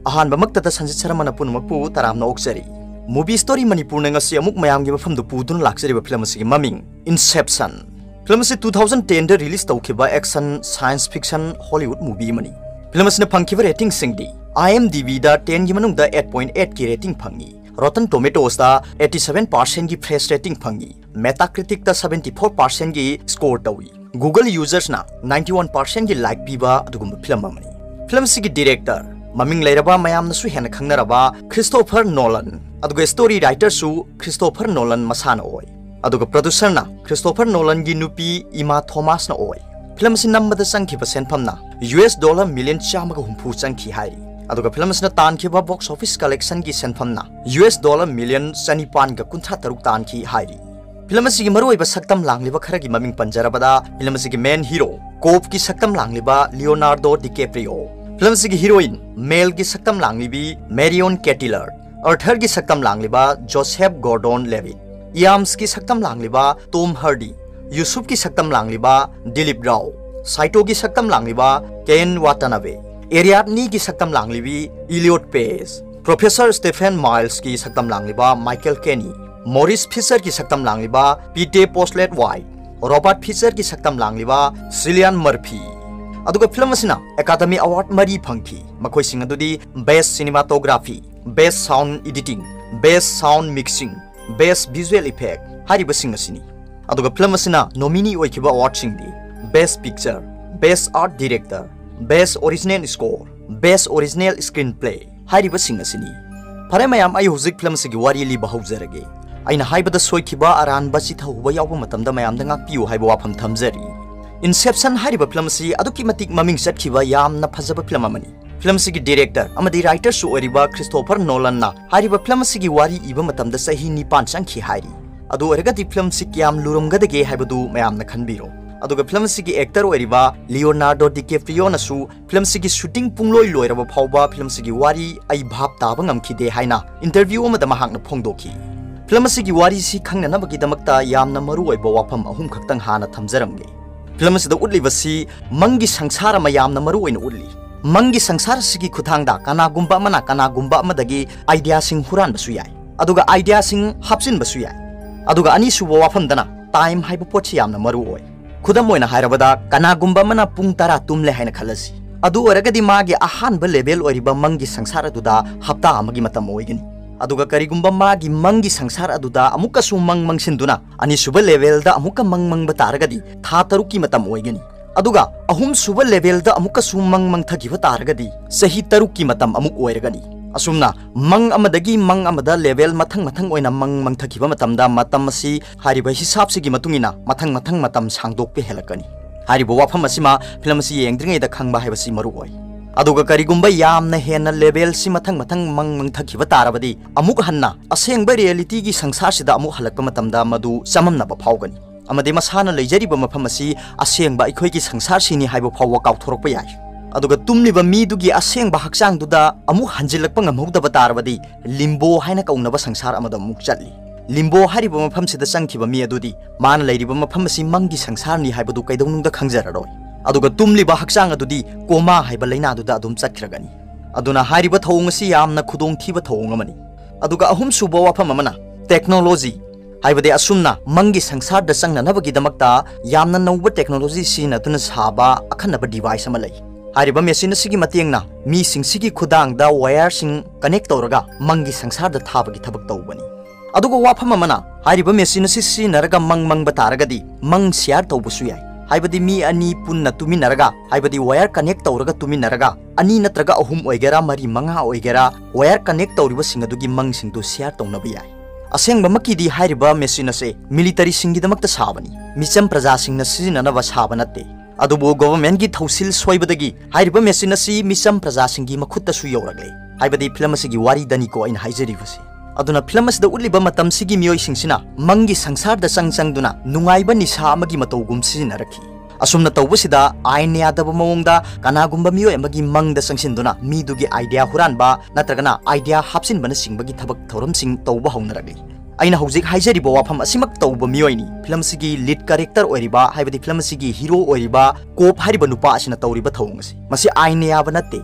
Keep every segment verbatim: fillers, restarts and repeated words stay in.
अहान बमक्तता संजित शर्मा पुनमकपु तराम नोक्सरी मूवी स्टोरी मणिपुर नंगसी अमुक मयाम गी मफम दु पुदुन लाक्सरी फिल्म असि ममिंग इंसेप्शन फिल्म असि टू थाउजेंड टेन दे रिलीज तौखिबा action science fiction Hollywood movie मनी फिल्म असि फंखिबा रेटिंग सिंगदी आई एम डी बी दा टेन गी मनुंग दा एट पॉइंट एट की रेटिंग फंगी रॉटन टोमेटोस दा एटी सेवन परसेंट की फ्रेश रेटिंग फंगी मेटाक्रिटिक दा सेवेंटी फोर परसेंट की स्कोर तौई गूगल यूजर्स ना नाइंटी वन परसेंट की लाइक पीबा अदुगुम फिल्म मनी फिल्म असि की डायरेक्टर ममिंग लेरबा मयाम नसु हेन खंगनरबा क्रिस्टोफर नोलन अदुगा स्टोरी राइटर सु क्रिस्टोफर नोलन मसान ओय अदुगा प्रोड्यूसर ना क्रिस्टोफर नोलन गी नुपी इमा थॉमस ना ओय फिल्म सि नंबद संखिबा सेनफम ना यूएस डॉलर मिलियन चामगा हुंफु संखि हाइरी अदुगा फिल्म सि तानखिबा बॉक्स ऑफिस कलेक्शन की सेनफम ना यूएस डॉलर मिलियन चनिपान गा कुंथा तरुक तानखि हाइरी फिल्म सि मरुइबा सक्तम लांगलिबा खरगी ममिंग पंजरबदा फिल्म सि मेन हीरो कोप की सक्तम लांगलिबा लियोनार्डो डिकैप्रियो फिल्म सि हीरोइन मेल की सक्तम लांगलिबी मैरियन केटिलर अर्थर की सक्तम लांगलिबा जोसेफ गॉर्डन लेविट याम्स की सक्तम लांगलिबा टॉम हार्डी यूसुफ की सक्तम लांगलिबा दिलीप राव साइटो की सक्तम लांगलिबा केन वाटानाबे एरियाडनी की सक्तम लांगलिबी Elliot Page professor Stephen Miles की सक्तम लांगलिबा माइकल केनी मॉरिस फिशर की सक्तम लांगलिबा Pete Postlethwaite Robert Fisher की सक्तम लांगलिबा सिलियन मर्फी अदुगा फिल्म असिना एकेडमी अवार्ड मरी फंखी मखोय सिंग अदुदी best cinematography best sound editing best sound mixing best visual effect हारिबा सिंग असिनी अदुगा फिल्म असिना नॉमिनी ओइखिबा अवार्ड सिंगदी best picture best art director best original score best original screenplay हारिबा सिंग असिनी फरे मयाम आई हुजिक फिल्म सिगी वारी लि बहुजरगे आइना हाइबदा सोइखिबा अरानबा चिथौबा यावबा मतमदा मयाम दंगा पियु हाइबा वाफम थमजरी इंसेप्शन हारिबा फिल्म सि अदुकी मतिक ममिंग सटखिबा यामना फजबा फिल्म अमनी फिल्म सि डायरेक्टर अमदी राइटर सु ओरिबा क्रिस्टोफर नोलन ना हारिबा फिल्म सि वारी इबा मतमदा सही निपान संखि हाइरी अदु ओरगदि फिल्म सि क्याम लुरुमगदगे हाइबदु मयामना खनबिरो अदुगा फिल्म सि एक्टर ओरिबा लियोनार्डो डिकैप्रियो नसु फिल्म सि शूटिंग पुंगलोय लोयरबा फावबा फिल्म सि वारी आई भाब ताबा ngamkhide हाइना इंटरव्यू अमदा महाकना फोंगदोखी फिल्म सि वारी सि खंगनबगी दमकता यामना मरु ओइबा वाफम अहुम खक्तंग हाना थमजरमगे फिल्म से उल्लीबसी मंगी संसार मयामना मरु ओइन उल्ली मंगी संसार सिगी खुथांगदा कनागुंबा मना कनागुंबा अमदगी आइडिया सिंग हुरान बसु याय अदुगा आइडिया सिंग हापसिन बसु याय अदुगा अनी सुबो वाफमदना टाइम हाइबो पोछि यामना मरु ओय खुदम ओइना हायरबदा कनागुंबा मना पुंग तरा तुमले हायना खलसी अदु ओरगदी मागी अहानबा लेवल ओरिबा मंगी संसार अदुदा हप्ता अमगी मतम ओइगनी अदुगा करिगुंबा मागी मंगी संसार अदुदा अमुका सु मंग मंगसिनदुना अनि सुबा लेवल दा अमुका मंग मंग बतारगदी था तरुकी मतम ओइगनी अदुगा अहुम सुबा लेवल दा अमुका सु मंग मंग थगिबा तारगदी सही तरुकी मतम अमुक ओइरगनी असुमना मंग अमदगी मंग अमदा लेवल मथंग मथंग ओइना मंग मंग थगिबा मतमदा मतम असि हारिबा हिसाब सिगी मतुंगिना मथंग मथंग मतम सांगदोकपे हेलकनी हारिबा वाफम असिमा फिल्म असि येंद्रिङैदा खंगबा हाइबसि मरु ओइ अदुगा करिगुंबा यामना हेना लेवल सि मथंग मथंग मंग मंग थगिबा तारबदी अमुक हन्ना असेंबा रियलिटी की संसार सिदा अमुक हलकपा मतमदा मदु सममनबा फावगनी अमदे मसाना लेजरिबा मफम असि असेंबा अखोयगी संसार सिनी हाइबो फाववा काउथोरकपा याय अदुगा तुमलिबा मीदुगी असेंबा हक्चांग दुदा अमुक हंजिलकपा ngमहौदबा तारबदी लिम्बो हाइना कौनबा संसार अमदा मुक चटली लिम्बो हारिबा मफम सिदा संखिबा मी अदुदी मान लेरिबा मफम असि मंगी संसार नि हाइबदु कैदौनुंदा खंजररोय अदुगा तुमलिबा हक्चांग अदुदी कोमा हाइबा लैना अदुदा अदुम चटखरगनी अदुना हारिबा थौंग असि यामना खुदोंग थीबा थौंग अमनी अदुगा अहुम सुबा वाफम अमना टेक्नोलॉजी हाइबदे असुमना मंगी संसार द संगनबगी दमकता यामना नौबा टेक्नोलॉजी सिना तुना साबा अखनबा डिवाइस अमा लई हारिबा मेसिन सिगी मतेंगना मी सिंगसिगी खुदांग दा वायर सिंग कनेक्ट तौरगा मंगी संसार द थाबगी थबक तौबनी अदुगा वाफम अमना हारिबा मेसिन सि सिनरगा मंग मंग बतारगदी मंग शेयर तौबसु याय हाइबदी मी अनि पुन्ना तुमिनरगा हाइबदी वायर कनेक्ट तौरगा तुमिनरगा अनि नत्रगा अहुम ओइगेरा मरी मंगा ओइगेरा वायर कनेक्ट तौरिबा सिंगदुगी मंग सिंगदु शेयर तौनबा याय असेंबा मकीदी हाइरिबा मेसिन असे मिलिटरी सिंगीदमक्ता साबनी मिचम प्रजा सिंगना सिजिननबा साबा नत्ते अदुबो गवर्नमेंट की थौसिल सोइबदगी हाइरिबा मेसिन असि मिचम प्रजा सिंगी मखुत्तसु यौरगले हाइबदी फिल्म असिगी वारी दनिको अइन हाइजरिबसे अदुना फिल्म असिदा उल्लिबा मतम सिगी मियोय सिंगसिना मंगी संसार द संग संगदुना नुंगाइबा निसा अमगी मतौगुम सिजिनरखी असुमना तौबसिदा आइन यादब मवंगदा कनागुंबा मियोय अमगी मंगदा संगसिनदुना मीदुगी आइडिया हुरानबा नत्रगना आइडिया हापसिनबना सिंगबगी थबक थौरम सिंग तौबा हौनरगले अइना हौजिक हाइजरिबा वाफम असिमक तौबा मियोयनी फिल्म सिगी लीड कैरेक्टर ओइरिबा हाइबदी फिल्म सिगी हीरो ओइरिबा कोप हारिबा नुपा असिना तौरिबा थौंगसी मसी आइन याबा नत्ते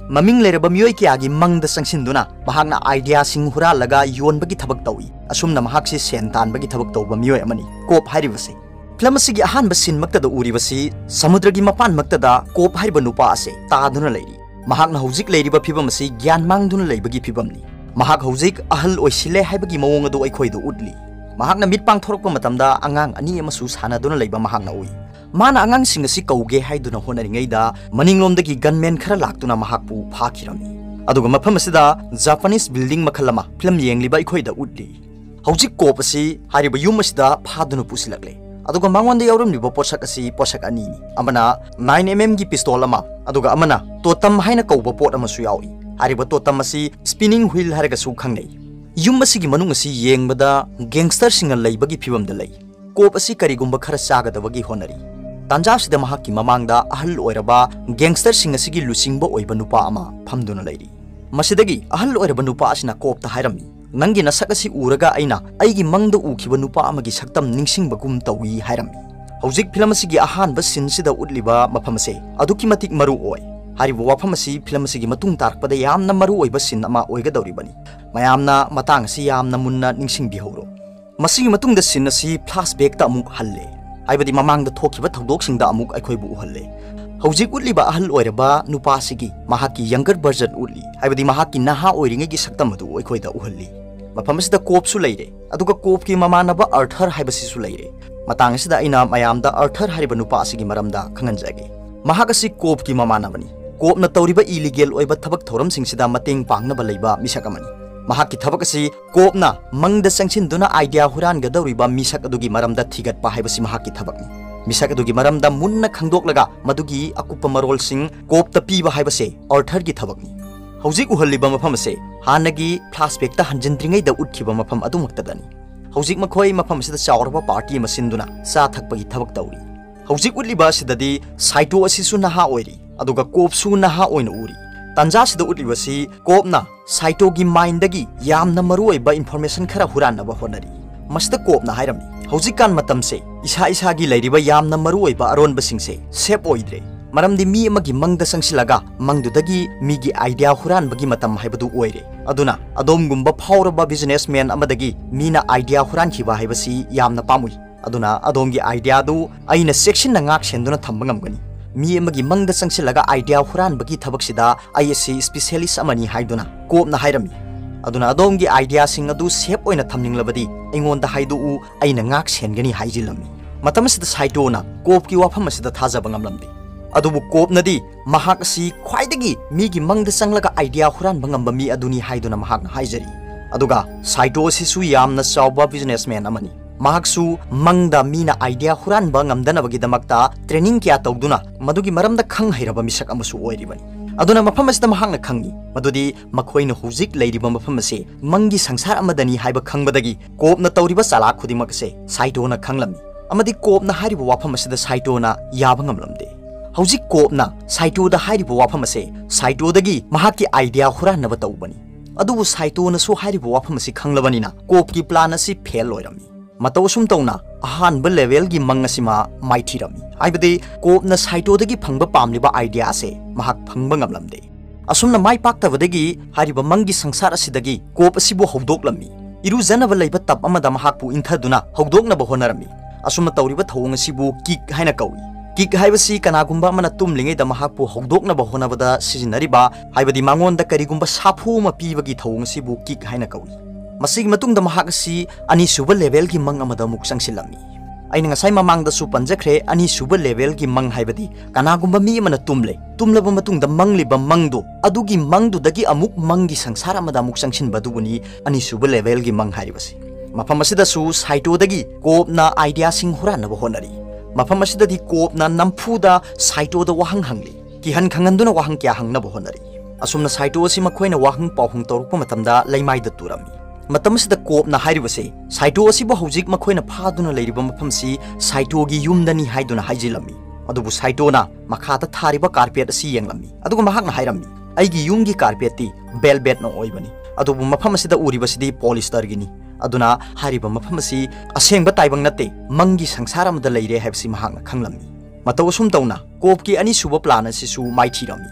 ममिंग लेरबा मियोय कियागी मंगदा संगसिंदुना महाकना आइडिया सिंग हुरालगा योनबगी थबक तौई असुमना महाकसी सेन तानबगी थबक तौबा मियोय अमनी कोप हारिबसे फिल्म असिगी अहानबा सीन मक्तदा उरिबसी समुद्रगी मपान मक्तदा कोप हारिबा नुपा असे तादुना लेरी महाकना हौजिक लेरिबा फिबम असि ज्ञान मांगदुना लेबगी फिबमनी महाक हौजिक अहल ओइसिले हाइबगी मवोंग अदु अइखोइदो उडली महाकना मिट पांगथोरकपा मतमदा अंगांग अनि अमसु सानादुना लेबा महाकना उइ माना अंगांग सिंग असि कौगे हाइदुना होनरिङैदा मनिंगलोमदगी गनमेन खरा लाक्तुना महाकपु फाखिरमी अदुगा मफम असिदा जापानीज बिल्डिंग मखल अमा फिल्म येंगलिबा अइखोइदा उडली हौजिक कोप असि हारिबा युम असिदा फादुना पुसिलक्ले अदुगा मांगोंदा यावरमलिबा पोषक असि पोषक अनिनी अमना नाइन एम एम गी पिस्तोल अमा अदुगा अमना तोतम हाइना कौबा पोट अमसु यावी हारिबा तोतम असि स्पिनिंग व्हील हारगसु खंगनै युम असिगी मनुंग असि येंगबदा गैंगस्टर सिंग लैबगी फिबमदा लै कोप असि करिगुंबा खरा चागदबगी होनरी तांजासिदा महाकी ममांगदा अहल ओइरबा गैंगस्टर सिंग असिगी लुसिंगबा ओइबा नुपा अमा फमदुना लैरी मसिदगी अहल ओइरबा नुपा असिना कोपता हाइरमी नंगी नसक असि उरगा अइना अइगी मंगदा उखिबा नुपा अमगी सक्तम निंगसिंगबगुम तौई हाइरमी हौजिक फिल्म असिगी अहानबा सिनसिदा उडलिबा मफम असे अदुकी मतिक मरु ओइ हारिबा वाफम असि फिल्म असिगी मतुंग तारकपदा यामना मरु ओइबा सिन अमा ओइगदौरिबनी मयामना मतांग असि यामना मुन्ना निंगसिंगबिहौरो मसिगी मतुंगदा सिन असि फ्लैशबैक ता अमुक हल्ले हाइबदी ममांगदा थोखिबा थौदोकसिंगदा अमुक अइखोइबु उहल्ले हौजिक उडलिबा अहल ओइरबा नुपासिगी महाकी यंगर वर्जन उडली हाइबदी महाकी नहा ओइरिङैगी सक्तम अदु अइखोइदा उहल्ली मफमसिदा कोपसु लैरे अदुगा कोपकी ममानबा अर्थर हाइबसिसु लैरे मतांगसिदा अइना मयामदा अर्थर हारिबा नुपासिगी मरमदा खंगनजागे महागसि कोपकी ममानबनी कोपना तौरिबा इलीगल ओइबा थबक थौरमसिंगसिदा मतेंग पांगनबा लैबा मिसकमनी महाकी थबक असि कोपना मंगदा संगसिनदुना आइडिया हुरानगदौरिबा मिसक अदुगी मरमदा थिगतपा हाइबसि महाकी थबकनी मिसक अदुगी मरमदा मुन्ना खंगदोकलगा मदुगी अकुप्पा मरोलसिंग कोपता पीबा हाइबसे अर्थरगी थबकनी हौजिक उहल्लिबा मफम असे हानगी फ्लैशबैक ता हंजनद्रिङैदा उठखिबा मफम अदुमक्तदनी हौजिक मखोइ मफम असिदा चावरबा पार्टी मसिनदुना चा थकपगी थबक तौरी हौजिक उडलिबा असिददी साइटो असिसु नहा ओइरी अदुगा कोपसु नहा ओइन उरी तंजासिदा उडलिबसि कोपना साइटोगी माइंडगी यामना मरुओइबा इन्फॉर्मेशन खरा हुरानबा होनरी मसिदा कोपना हाइरमनी हौजिकान मतमसे इसा इसागी लैरिबा यामना मरुओइबा अरोनबसिंगसे सेप ओइद्रे मरमदि मी अमगी मंगदा संगसिलगा मंगदुदगी मीगी आइडिया हुरानबगी मतम हाइबदु ओइरे अदुना अदोमगुंबा फावरबा बिजनेसमैन अमदगी मीना आइडिया हुरानखिबा हाइबसि यामना पामुई अदुना अदोमगी आइडिया दु अइना सेक्शन नाक सेंदुना थंबा ngamgani मी अमगी मंगदा संगसिलगा आइडिया हुरानबगी थबकसिदा आईएससी स्पेशलिस्ट अमनी हाइदुना कोपना हाइरमी अदुना अदोमगी आइडिया सिंग अदु सेप ओइना थमनिंगलबदी अइंगोंदा हाइदुउ अइना ngak सेनगनी हाइजिलमी मतमसिदा साइटोना कोपकी वाफमसिदा थाजबा ngamlamdi अदुबु कोपनदी महाक असि ख्वाइदगी मीगी मंगदा संगलगा आइडिया हुरानबा ngamba मी अदुनी हाइदुना महाकना हाइजरी अदुगा साइटो असिसु यामना चावबा बिजनेसमैन अमनी महाकसु मंगदा मीना आइडिया हुरानबा ngamdanabagi damakta ट्रेनिंग क्या तौदुना मदुगी मरमदा खंग हैरबा मिसक अमसु ओइरिबनी अदुना मफम असिदा महाकना खंगी मदुदी मखोइना हुजिक लैरिबा मफम असे मंगी संसार अमदनी हाइबा खंगबदगी कोपना तौरिबा चाला खुदिमकसे साइटोना खंगलमी अमदी कोपना हारिबा वाफम असिदा साइटोना याबा ngamlamde हौजिक कोपना साइटोदा हारिबा वाफम असे साइटोदगी महाकी आइडिया हुरानबा तौबनी अदुबु साइटोनासु हारिबा वाफम असे खंगलबनीना कोपकी प्लान असे फेल ओइरमी मतौसुम तौना अहानबा लेवलगी मंग असिमा माइथिरमी हाइबदि कोपना साइटोदगी फंगबा पामलिबा आइडिया असे महाक फंगबा ngamlamde असुमना माइ पाक्तबदगी हारिबा मंगी संसार असिदगी कोप असिबु हौदोकलमी इरुजनबा लैबा तप अमदा महाकपु इंथदुना हौदोकनबा होनरमी असुमना तौरिबा थौंग असिबु किक हाइना कौई किक हाइबसि कनागुंबा मना तुमलिङैदा महाकपु हौदोकनबा होनबदा सिजिनरिबा हाइबदि मांगोंदा करिगुंबा साफुमा पीबगी थौंग असिबु किक हाइना कौई मसिगी मतुंगदा महाक असि अनिसुबा लेवलगी मंग अमदा मुक संगसिलमी अइना ngasai mamangdasu panjakre अनिसुबा लेवलगी मंग हाइबदि कनागुंबा मी मना तुमले तुमलबा मतुंगदा मंगलिबा मंगदो अदुगी मंगदुदगी अमुक मंगी संसार अमदा मुक संगसिनबदुबुनी अनिसुबा लेवलगी मंग हाइबसि मफम असिदसु साइटोदगी कोपना आइडिया सिंग हुरानबा होनरी मफम असिददि कोपना नमफुदा साइटोदा वाहंग हंगली किहन खंगंदुना वाहंग क्या हंगनबा होनरी असुमना साइटो असि मखोइना वाहंग पावहंग तौरकपा मतमदा लैमाइदा तुरमी मतमसिदा कोपना हाइरिबसे साइटो असिबु हौजिक मखोइना फादुना लैरिबा मफमसि साइटोगी युमदनी हाइदुना हाइजिलमी अदुबु साइटोना मखाता थारिबा कारपेट असि येंगलमी अदुगा महाकना हाइरमी अइगी युमगी कारपेटती बेलबेट न ओइबनी अदुबु मफमसिदा उरिबसिदि पॉलिस्टरगिनी अदुना हारिबा मफमसि असेंबा ताइबंग नते मंगी संसार अमदा लैरे हाइबसि महाकना खंगलमी मतौसुम तौना कोपकी अनिसुबा प्लान असिसु माइथिरमी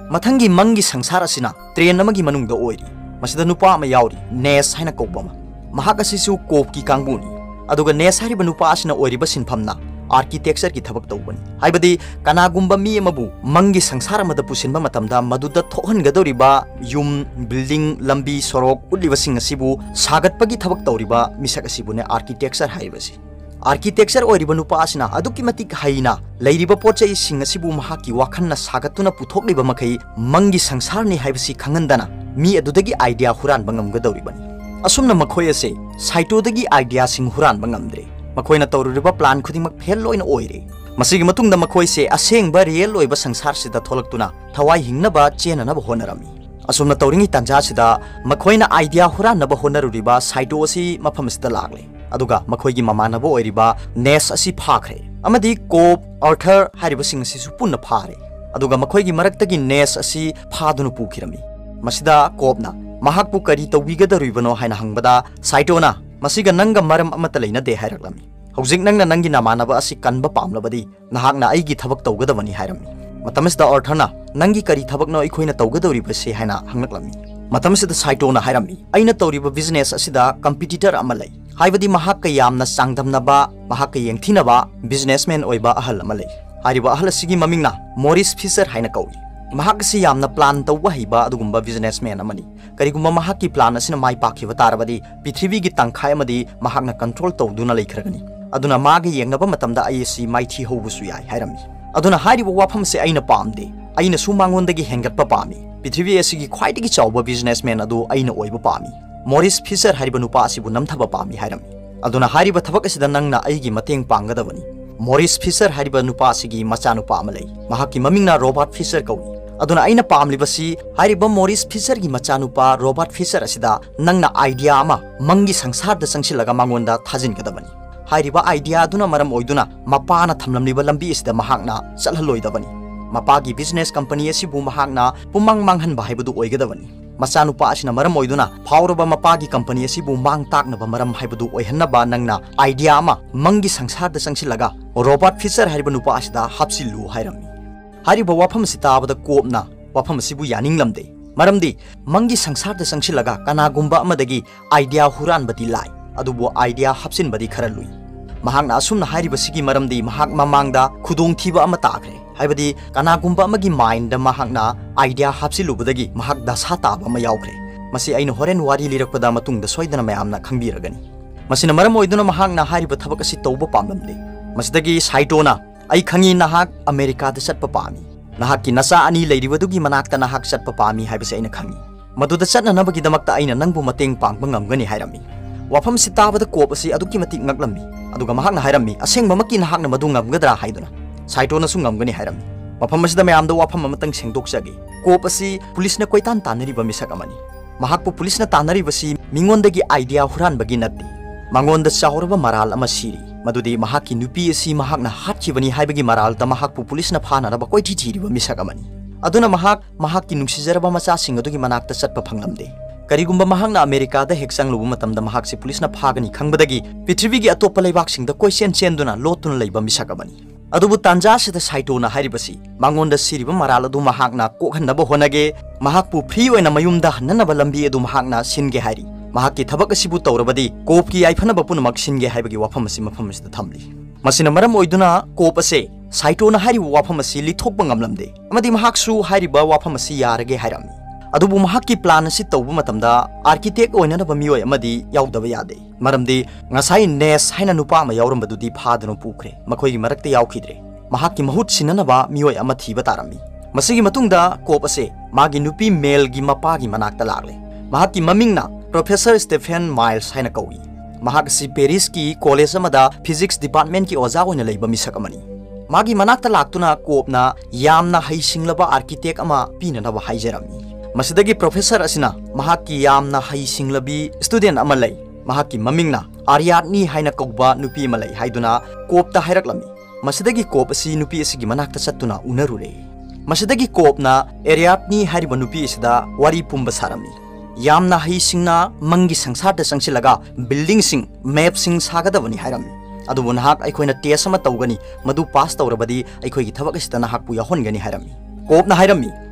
मथंगी मंगी संसार असिना ट्रेन अमगी मनुंगदा ओइरी मसिदा नुपा अमा याउरी नेस हाइना कौबमा महाक असिसु कोप की कांगबुनी अदुगा नेस हारिबा नुपा असिना ओइरिबा सिनफमना आर्किटेक्चर की थबक तौबनी हाइबदी कनागुंबा मी अमबु मंगी संसार अमदा पुसिनबा मतमदा मदुदा थोहनगदौरिबा युम बिल्डिंग लंबी सोरोक उलिबसिंग असिबु सागतपगी थबक तौरिबा मिसक असिबुने आर्किटेक्चर हाइबसी आर्किटेक्चर ओइरिबा नुपा असिना अदुकी मतिक हाइना लैरिबा पोचै सिंग असिबु महाकी वाखन्ना सागतुना पुथोकलिबा मखै मंगी संसारनि हाइबसी खंगंदना मी अदुदगी आइडिया हुरानबा ngamgadौरिबनी असुमना मखोय असे साइटोदगी आइडिया सिंग हुरानबा ngamdre मखोयना तौरुरिबा प्लान खुदिमक फेल लोइन ओइरे मसिगी मतुंगदा मखोयसे असेंगबा रियल ओइबा संसार सिदा थोलक्तुना थवाई हिंगनबा चेननबा होनरमी असुमना तौरिंगी तंजा सिदा मखोयना आइडिया हुरानबा होनरुरिबा साइटो असि मफमसिदा लागले अदुगा मखोयगी ममानबा ओइरिबा नेस असि फाखरे अमदी कोप आर्थर हारिबा सिंग असि सुपुन्ना फारे अदुगा मखोयगी मरक्तगी नेस असि फादुनु पुखिरमी मसिदा कोपना महाकपु करी तौबिगदरुइबनो हाइना हंगबदा साइटोना मसिगा नंगा मरम अमत लेनदे हाइरक्लमी हौजिक नंगना नंगी नामानबा असि कनबा पामलबदी नहाकना अइगी थबक तौगदबनी हाइरमी मतमसदा अर्थना नंगी करी थबकनो अइखोइना तौगदौरिबसे हाइना हंगलक्लमी मतमसदा साइटोना हाइरमी अइना तौरिबा बिजनेस असिदा कंपिटिटर अमा लै हाइबदी महाक यामना चांगदमनबा महाक येंथिनबा बिजनेसमैन ओइबा अहल अमा लै हारिबा अहल सिगी ममिंगना मोरिस फिशर हाइना कौई महाकसी यामना प्लान तौबा हिबा अदुगुंबा बिजनेसमैन अमनी करिगुंबा महाकी प्लान असिना माइ पाखिबा तारबदी पृथ्वी की तंखाय अमदी महाकना कंट्रोल तौदुना लैखरगनी अदुना मागे येंगनबा मतमदा आईसी माइथी होबुसु याय हाइरमी अदुना हारिबा वाफम से अइना पामदे अइना सु मांगोंदगी हेंगतपा पामी पृथ्वी असिगी ख्वाइदगी चावबा बिजनेसमैन अदु अइना ओइबा पामी मोरिस फिशर हारिबा नुपा असिबु नमथबा पामी हाइरमी अदुना हारिबा थबक असिदा नंगना अइगी mateeng पांगदबनी मोरिस फिशर हारिबा नुपा असिगी मचा नुपा अमा लै महाकी ममिंगना रॉबर्ट फिशर कौई अदुना अइना पामलिबसी हारिबा मोरिस फिशर की मचानुपा रॉबर्ट फिशर असिदा नंगना आइडिया अमा मंगी संसारदा संगसिलगा मांगोंदा थाजिनगदबनी हारिबा आइडिया अदुना मरम ओइदुना मपाना थमलमलिबा लंबी असिदा महाकना चलहलोइदबनी मपागी बिजनेस कंपनी असिबु महाकना पुमंग मांगहनबा हाइबदु ओइगदबनी मचानुपा असिना मरम ओइदुना फावरबा मपागी कंपनी असिबु मांग ताकनबा मरम हाइबदु ओइहन्नबा नंगना आइडिया अमा मंगी संसारदा संगसिलगा रॉबर्ट फिशर हारिबा नुपा असिदा हापसिलु हाइरमी हारिबा वाफम सिताबदा कोपना वाफम सिबु यानिंगलमदे मरमदी मंगी संसारदा संगसिलगा कनागुंबा अमदगी आइडिया हुरानबदी लाई अदुबु आइडिया हापसिनबदी खरलुई महाकना असुमना हारिबसिगी मरमदी महाक ममांगदा खुदोंथीबा अमा ताखरे हाइबदी कनागुंबा अमगी माइंड महाकना आइडिया हापसिलुबदगी महाक दशा ताबा अमा यावखरे मसी अइना होरेन वारी लिरकपदा मतुंगदा सोइदना मयामना खंगबिरगनी मसिना मरम ओइदुना महाकना हारिबा थबक असि तौबा पामलमदे मसिदगी साइटोना आई खंगी नाहक अमेरिका दा चटपा पामी नाहक की नसा अनि लैरिबदुगी मनाक्ता नाहक चटपा पामी हाइबसे अइना खंगी मदुदा चटननबगी दमक्ता अइना नंगबु mateeng पांगबा ngamgani हाइरमी वाफम सिताबदा कोप असि अदुकी मतिक ngaklammi अदुगा महाकना हाइरमी असेंगबा मकी नाहकना मदु ngamgadra हाइदुना साइटोना सु ngamgani हाइरमी वाफम असिदा मयामदा वाफम अमतंग सेंगदोकजगे कोप असि पुलिसना कोइतान तानरिबा मिसक अमनी महाकपु पुलिसना तानरिबसि मिंगोंदगी आइडिया हुरानबगी नत्ति मंगोंदा चाहरबा मराल अमा सिरी मदुदी महाकी नुपी असि महाकना हाटखिबनी हाइबगी मरालता महाकपु पुलिसना फानरबा कोइथि थिरिबा मिसक अमनी अदुना महाक महाकी नुक्सिजरबा मचासिंग अदुगी मनाक्ता चटपा फंगलमदे करिगुंबा महाकना अमेरिकादा हेक चंगलुबा मतमदा महाकसे पुलिसना फागनी खंगबदगी पृथ्वीगी अतोप्पा लैबाकसिंगदा कोइसेन चेंदुना लोतुना लैबा मिसक अमनी अदुबु तांजासिदा साइटोना हारिबसी मांगोंदा सिरिबा मराल अदु महाकना कोखनबा होनगे महाकपु फ्री ओइना मयुमदा हन्ननबा लंबी अदु महाकना सिनगे हारि महाकी थबक असिबु तौरबदी कोप की आइफनबा पुनमक सिनगे हाइबगी वाफम असि मफम असिदा थमली मसिना मरम ओइदुना कोप असे साइटोना हारिबा वाफम असि लिथोकबा ngamlamde अमदी महाकसु हारिबा वाफम असि यारगे हाइरमी अदुबु महाकी प्लान असि तौबा मतमदा आर्किटेक्ट ओइननबा मियोय अमदी यावदबा यादे मरमदी ngasai नेस हाइना नुपा अमा यावरमबदुदी फादनो पुखरे मखोयगी मरक्ते यावखिद्रे महाकी महुत सिननबा मियोय अमा थीबा तारमी मसिगी मतुंगदा कोप असे मागी नुपी मेलगी मपागी मनाक्ता लागले महाकी ममिंगना प्रोफेसर स्टेफेन माइल्स हाइना कौई महाकसी पेरिस की कॉलेज अमदा फिजिक्स डिपार्टमेंट की ओजा ओइना लैबा मिसक अमनी मागी मनाक्ता लाक्तुना कोपना यामना हैसिंगलबा आर्किटेक्ट अमा पीननबा हाइजरमी मसिदगी प्रोफेसर असिना महाकी यामना हैसिंगलबी स्टूडेंट अमा लै महाकी ममिंगना आर्याटनी हाइना कौबा नुपी अमा लै हाइदुना कोपता हाइरक्लमी मसिदगी कोप असि नुपी असिगी मनाक्ता चत्तुना उनरुरे मसिदगी कोपना एरियाटनी हारिबा नुपी असिदा वारी पुंबा सारमी यामना हैसिंगना मंगी संसारदा संगसिलगा बिल्डिंग सिंग मैप सिंग सागदबनी हाइरमी अदुबु नाहक अइखोइना टेस्ट अमा तौगनी मदु पास तौरबदी अइखोइगी थबक असिदा नाहकपु याहोनगनी हाइरमी कोपना हाइरमी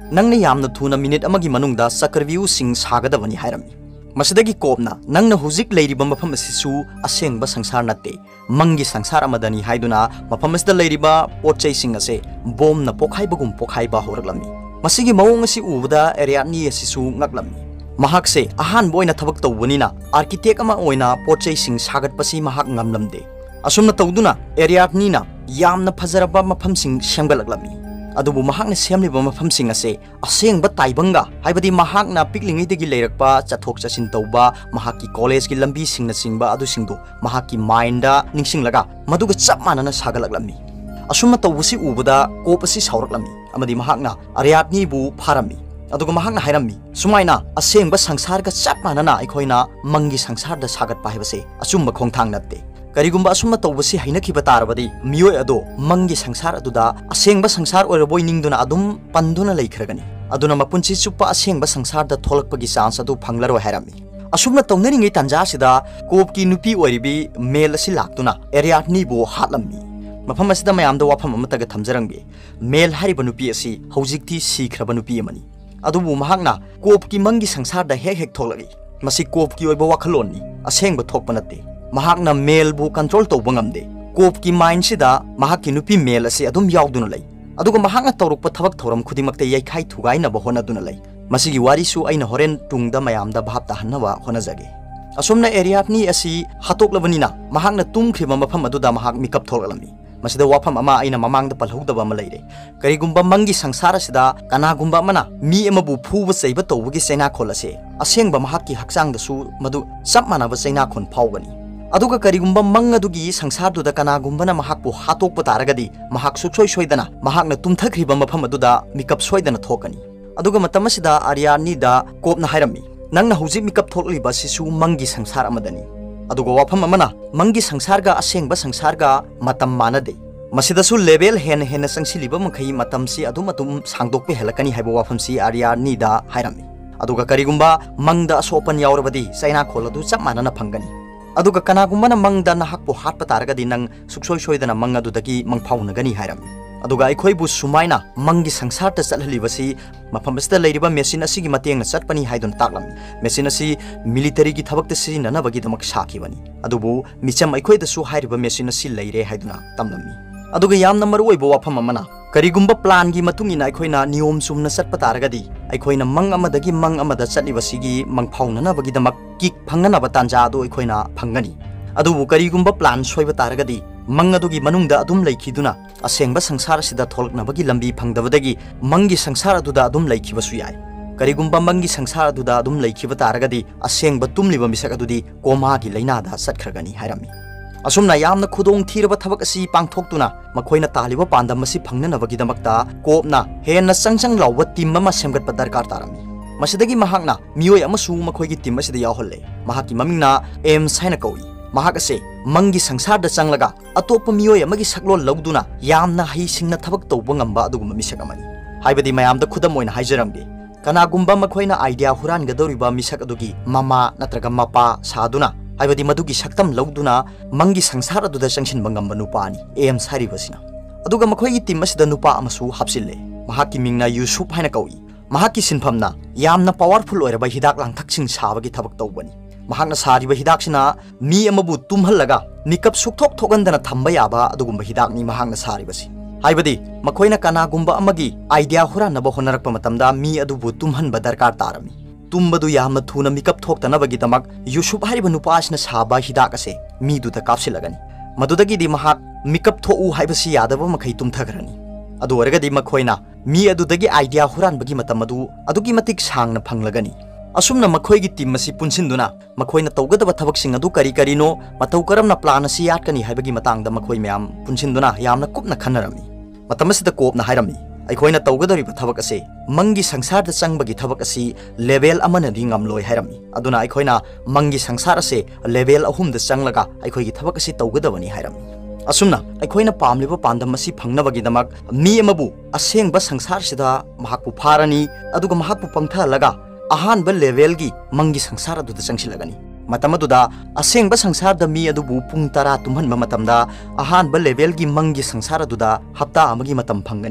nangna yamna thuna minute amagi manungda sakarview sing sagadabani hairami masidagi kopna nangna hujik leiriba mafam asisu asengba sangsar natte mangi sangsar amadani haiduna mafam asda leiriba potchai sing ase bom na pokhaibagum pokhaiba horaklami masigi mawong asi ubada area ni asisu ngaklami mahakse ahan boina thabak tawbanina architect ama oina potchai sing sagat pasi mahak ngamlamde asumna tawduna area ni na yamna phajaraba mafam sing semgalaklami adubu mahakna semliba mafam sing ase asengba taibanga haibadi mahakna piklingi degi leirakpa chathok chasin tawba mahaki college ki lambi singna singba adu singdo mahaki minda ningsinglaga maduga chap manana sagalaklami asumna tawbusi ubada kopasi sauraklami amadi mahakna aryatni bu pharami aduga mahakna hairami sumaina asengba sangsarga chap manana aikoina mangi sangsarda sagat paibase asumba khongthang natte karigumba asumma tawbasi hainakhiba tarabadi miyoi ado mangi sangsar aduda asengba sangsar oiraboi ningduna adum panduna leikhiragani aduna mapunchi chupa asengba sangsarda tholakpagi chance adu phanglaro hairami asumna tawnaringai tanja sida kopki nupi oiribi mel asi laktuna area ni bo hatlammi mafam asida mayamda wafam amataga thamjarangbi mel hariba nupi asi hojikti sikraba nupi amani adubu mahakna kopki mangi sangsarda hek hek tholagi masi kopki oiba wakhalonni asengba thokpa natte mahakna mel bu control tawba ngamde kopki mind sida mahakki nupi mel ase adum yauduna lay aduga mahakna tawrukpa thabak thoram khudimakte yaikhai thugaina ba honaduna lay masigi wari su aina horen tungda mayamda bhapta hannawa honajage asomna area ni asi hatoklabanina mahakna tumkhriba mafam aduda mahak mikap tholgalami masida wafam ama aina mamangda palhudaba ma leire karigumba mangi sangsara sida kanagumba mana mi emabu phuba cheiba tawbugi seina kholase asengba mahakki hakchang da su madu chap manaba seina khon phawgani aduga karigumba mang adugi sangsar duda kanagumba na mahakpu hatokpa taragadi mahak suksoi soidana mahakna tumthakriba mafam aduda mikap soidana thokani aduga matamasida aryani da kopna hairami nangna hujik mikap thokliba sisu mangi sangsar amadani aduga wafam amana mangi sangsarga asengba sangsarga matam manade masidasu level hen hen sangsiliba makhai matamsi adum atum sangdokpe helakani haibo wafam si aryani da hairami aduga karigumba mangda asopan yaurabadi saina kholadu chap manana phangani aduga kanagumana mangda nahakpu hatpa taragadi nang suksoi soidana manga dudagi mangphaunagani hairami aduga aikhoibu sumaina mangi sangsarta chalhalibasi mafamasta leiriba machine asigi matengna chatpani haidun taklami machine asi military gi thabakta sirinana bagi damak sakhibani adubu micham aikhoida su hairiba machine asi leire haiduna tamlami aduga yamna maruoibo wafam amana karigumba plan gi matungina aikhoina niyom sumna chatpa taragadi aikhoina mang amadagi mang amada chatlibasigi mangphaunana bagi damak kik phangana batanja adu aikhoina phangani adubu karigumba plan soiba taragadi mang adugi manungda adum leikhiduna asengba sangsara sida tholaknabagi lambi phangdabadagi mangi sangsara aduda adum leikhibasu yai karigumba mangi sangsara aduda adum leikhiba taragadi asengba tumliba misak adudi koma gi leinada satkhirgani hairami asumna yamna khudong thiraba thabak asi pangthoktuna makhoina taliba pandam asi phangnanabagi damakta kopna henna sangchang lawba team ama semgatpa darkar tarami masidagi mahakna miyoi amasu makhoigi team asida yawholle mahaki mamingna em saina kawi mahak ase mangi sangsarda changlaga atopa miyoi amagi saklol lawduna yamna hai singna thabak tawba ngamba aduguma misak amani haibadi mayamda khudam oina haijarambi kanagumba makhoina idea huran gadoriba misak adugi mama natraga mapa saduna haibadi madugi saktam lawduna mangi sangsar aduda changsin bangamba nupani em sari basina aduga makhoigi team asida nupa amasu hapsille mahaki mingna yusuf haina kawi mahaki sinphamna yamna powerful oiraba hidak langthaksing sabagi thabak tawbani mahakna sariba hidaksina mi amabu tumhallaga mikap sukthok thogandana thamba yaba adugumba hidakni mahakna saribasi haibadi makhoina kanagumba amagi idea huranaba honarakpa matamda mi adubu tumhanba darkar tarami tumbadu yamna thuna mikap thoktanabagi damak yusuf hariba nupasna saba hidak ase mi duda kapsilagani madudagi di mahak mikap thou haibasi yadaba makhai tumthagrani adu waragadi makhoina mi adudagi idea huranbagi matamadu adugi matik sangna phanglagani asumna makhoigi team asi punsinduna makhoina tawgadaba thabaksing adu kari karino matau karamna plan asi yatkani haibagi matangda makhoi mayam punsinduna yamna kupna khanarami matamasida kopna hairami aikhoina tawgadariba thabak ase mangi sangsarda changbagi thabak asi level amana di ngamloi hairami aduna aikhoina mangi sangsar ase level ahumda changlaga aikhoigi thabak asi tawgadabani hairami asumna aikhoina pamliba pandam asi phangnabagi damak mi amabu asengba sangsar sida mahakpu pharani aduga mahakpu pangthalaga ahanba level gi mangi sangsara duda changsilagani matamaduda asengba sangsarda mi adubu pung tara tumhanba matamda ahanba level gi mangi sangsara duda hapta amagi matam phangani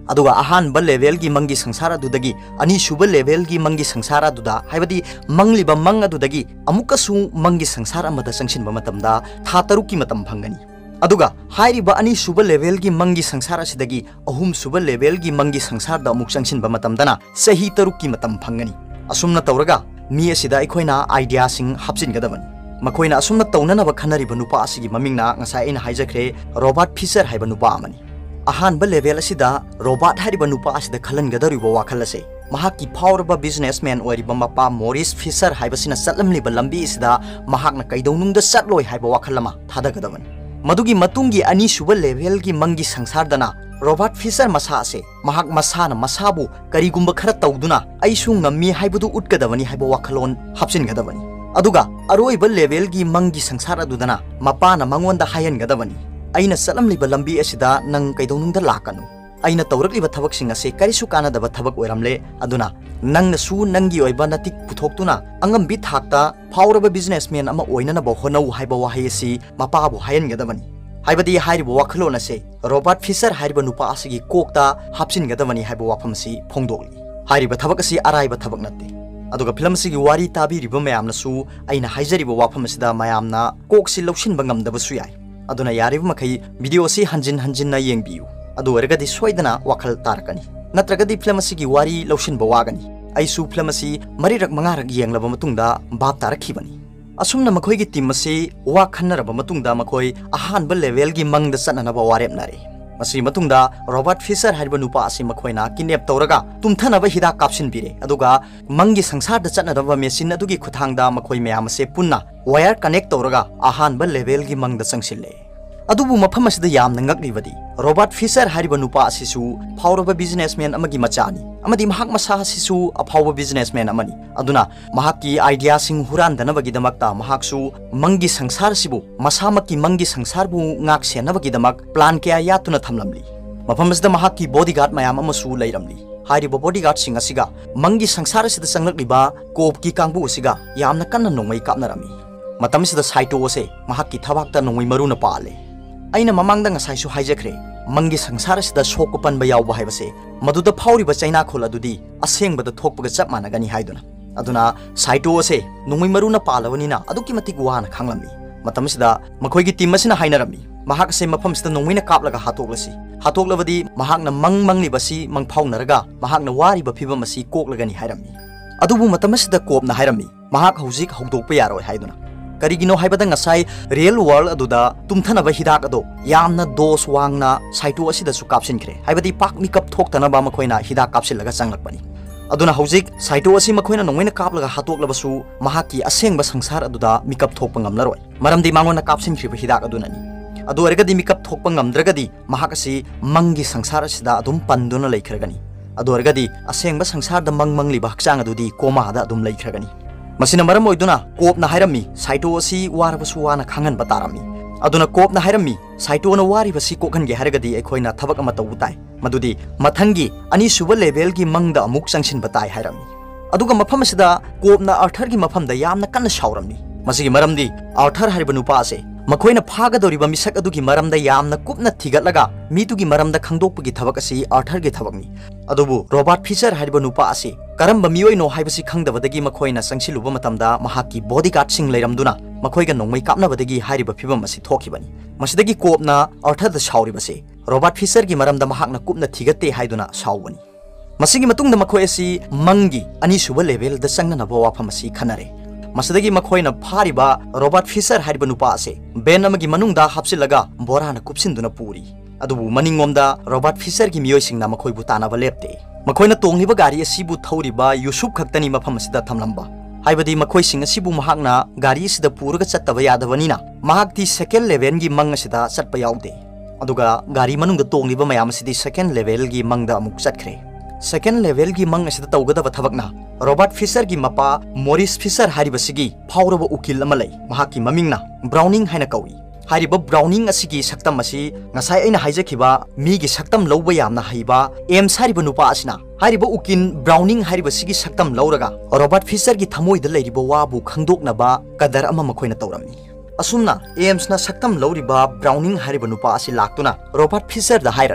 aduga ahanba level gi mangi sangsara dudagi ani suba level gi mangi sangsara duda haibadi mangliba mang adudagi amuka su mangi sangsara amada sangsinba matamda tha taruk ki matam phangani aduga hairiba ani suba level gi mangi sangsara sidagi ahum suba level gi mangi sangsar da amuk sangsinba matamdana sahi taruk ki matam phangani asumna tawraga mi asida aikoina idea sing hapsin gadabani makoina asumna tawnanaba khanariba nupa asigi mamingna ngasai ina haijakre Robert Fisher haiba nupa amani ahan ba level asida Robert hariba nupa asida khalan gadariba wakhal ase mahaki powerba businessman oriba mapa Morris Fisher haiba sina satlamliba lambi isida mahakna kaidawnungda satloi haiba wakhalama thada gadabani madugi matungi ani suba level gi mangi sangsardana Robert Fisher masa ase mahak masana masabu karigumba khara tawduna aisu ngammi haibudu utgadabani haiba wakhalon hapsin gadabani aduga aroiba level gi mangi sangsara dudana mapana mangonda hayan gadabani aina salamliba lambi asida nang kaidawnungda lakanu aina tawrakliba thabaksinga se karisu kanadaba thabak oiramle aduna nangna su nangi oiba natik puthoktuna angambi thakta powerba businessman ama oinana ba honau haiba wahayasi mapabu hayan gadabani haibadi hairiba wakhalona se Robert Fisher hairiba nupa asigi kokta hapsin gadabani haiba wafamsi phongdoli hairiba thabak asi araiba thabak natte aduga film sigi wari tabiriba mayamnasu aina haijariba wafamsida mayamna koksi lawshinba ngamdabasu yai aduna yariba makai video si hanjin hanjin na yengbiu adu wargadi soidana wakhal tarakani natragadi film sigi wari lawshinba wagani aisu film si marirak mangarak yenglaba matungda bab tarakhibani asumna makhoi gi team asi wa khannaraba matungda makhoi ahanba level gi mangda sananaba warepnare masi matungda Robert Fisher hariba nupa asi makhoina kinep tawraga tumthanaba hida kapsin bire aduga mangi sangsar da chanadaba machine adugi khuthangda makhoi mayam ase punna wire connect tawraga ahanba level gi mangda sangsille adubu mafam asida yamna ngakribadi Robert Fisher hariba nupa asisu phawraba businessman amagi machani amadi mahak masa asisu aphawba businessman amani aduna mahaki idea sing huran danabagi damakta mahaksu mangi sangsar sibu masamaki mangi sangsar bu ngak senabagi damak plan kya yatuna thamlamli mafam asida mahaki bodyguard mayam amasu leiramli hariba bodyguard sing asiga mangi sangsar asida sanglakliba kop ki kangbu asiga yamna kanna nongmai kapnarami matam sida saito ase mahaki thabakta nongmai maruna pale aina mamangda ngasai su haijakre mangi sangsara sida sokko panba yawba haibase maduda phawriba chaina khol adudi asengbada thokpaga chap managani haiduna aduna saito ase nongmai maruna palawanina aduki matik wana khanglammi matam sida makhoigi team asina hainarami mahak se mafam sida nongmaina kaplaga hatoklasi hatoklabadi mahakna mang mangli basi mang phawnaraga mahakna wariba phibam asi koklagani hairami adubu matam sida kopna hairami mahak hojik hongdokpa yaroi haiduna karigino haibada ngasai real world aduda tumthanaba hidak ado yamna dos wangna saito asida su kapsinkhre haibadi pak mikap thoktanaba makhoina hidak kapsilaga changlakpani aduna hojik saito asi makhoina nongmaina kaplaga hatoklabasu mahaki asengba sangsar aduda mikap thokpa ngamlaroi maramdi mangona kapsinkhriba hidak adunani adu argadi mikap thokpa ngamdragadi mahak asi mangi sangsar asida adum panduna leikhirgani adu argadi asengba sangsar da mangmangliba hakchang adudi koma da adum leikhirgani masina maram oiduna kopna hairami saito asi warabasu wana khangan batarami aduna kopna hairami saito na waribasi kokhange haragadi ekhoina thabak ama tawutai madudi mathangi ani suba level gi mangda amuk sangsin batai hairami aduga mafam asida kopna Arthur gi mafamda yamna kanna shawramni masigi maramdi Arthur hariba nupa ase makhoina phagadoriba misak adugi maramda yamna kupna thigatlaga mitugi maramda khangdokpagi thabak asi Arthur gi thabakni adubu Robert Fisher hariba nupa ase karamba miyoi no haibasi khangdabadagi makhoina sangsiluba matamda mahaki bodyguard sing leiramduna makhoiga nongmai kapnabadagi hariba phibam asi thokibani masidagi kopna Arthur da shawribase Robert Fisher gi maramda mahakna kupna thigatte haiduna shawbani masigi matungda makhoi asi mangi ani suba level da sangnana ba wafam asi khanare masidagi makhoina phariba Robert Fisher hariba nupa ase ben amagi manungda hapsilaga borana kupsinduna puri adubu maningomda Robert Fisher gi miyoi singna makhoi bu tanaba lepte makhoina tongliba gari asibu thawriba Yusuf khaktani mafam asida thamlamba haibadi makhoi sing asibu mahakna gari asida puraga chattaba yadabanina mahakti second level gi mang asida chatpa yaude aduga gari manungda tongliba mayam asidi second level gi mangda amuk chatkre second level gi mang asida tawgadaba thabakna Robert Fisher gi mapa Morris Fisher haribasigi phawraba ukil amalai mahaki mamingna Browning haina kawi hariba Browning asigi saktam asi ngasai aina haijakhiba migi saktam lawba yamna haiba em sariba nupa asina hariba ukin Browning hariba sigi saktam lawraga Robert Fisher gi thamoida leiriba wabu khangdoknaba kadar ama makhoina tawramni asumna Ames na saktam lawriba Browning hariba nupa asi laktuna Robert Fisher da hairari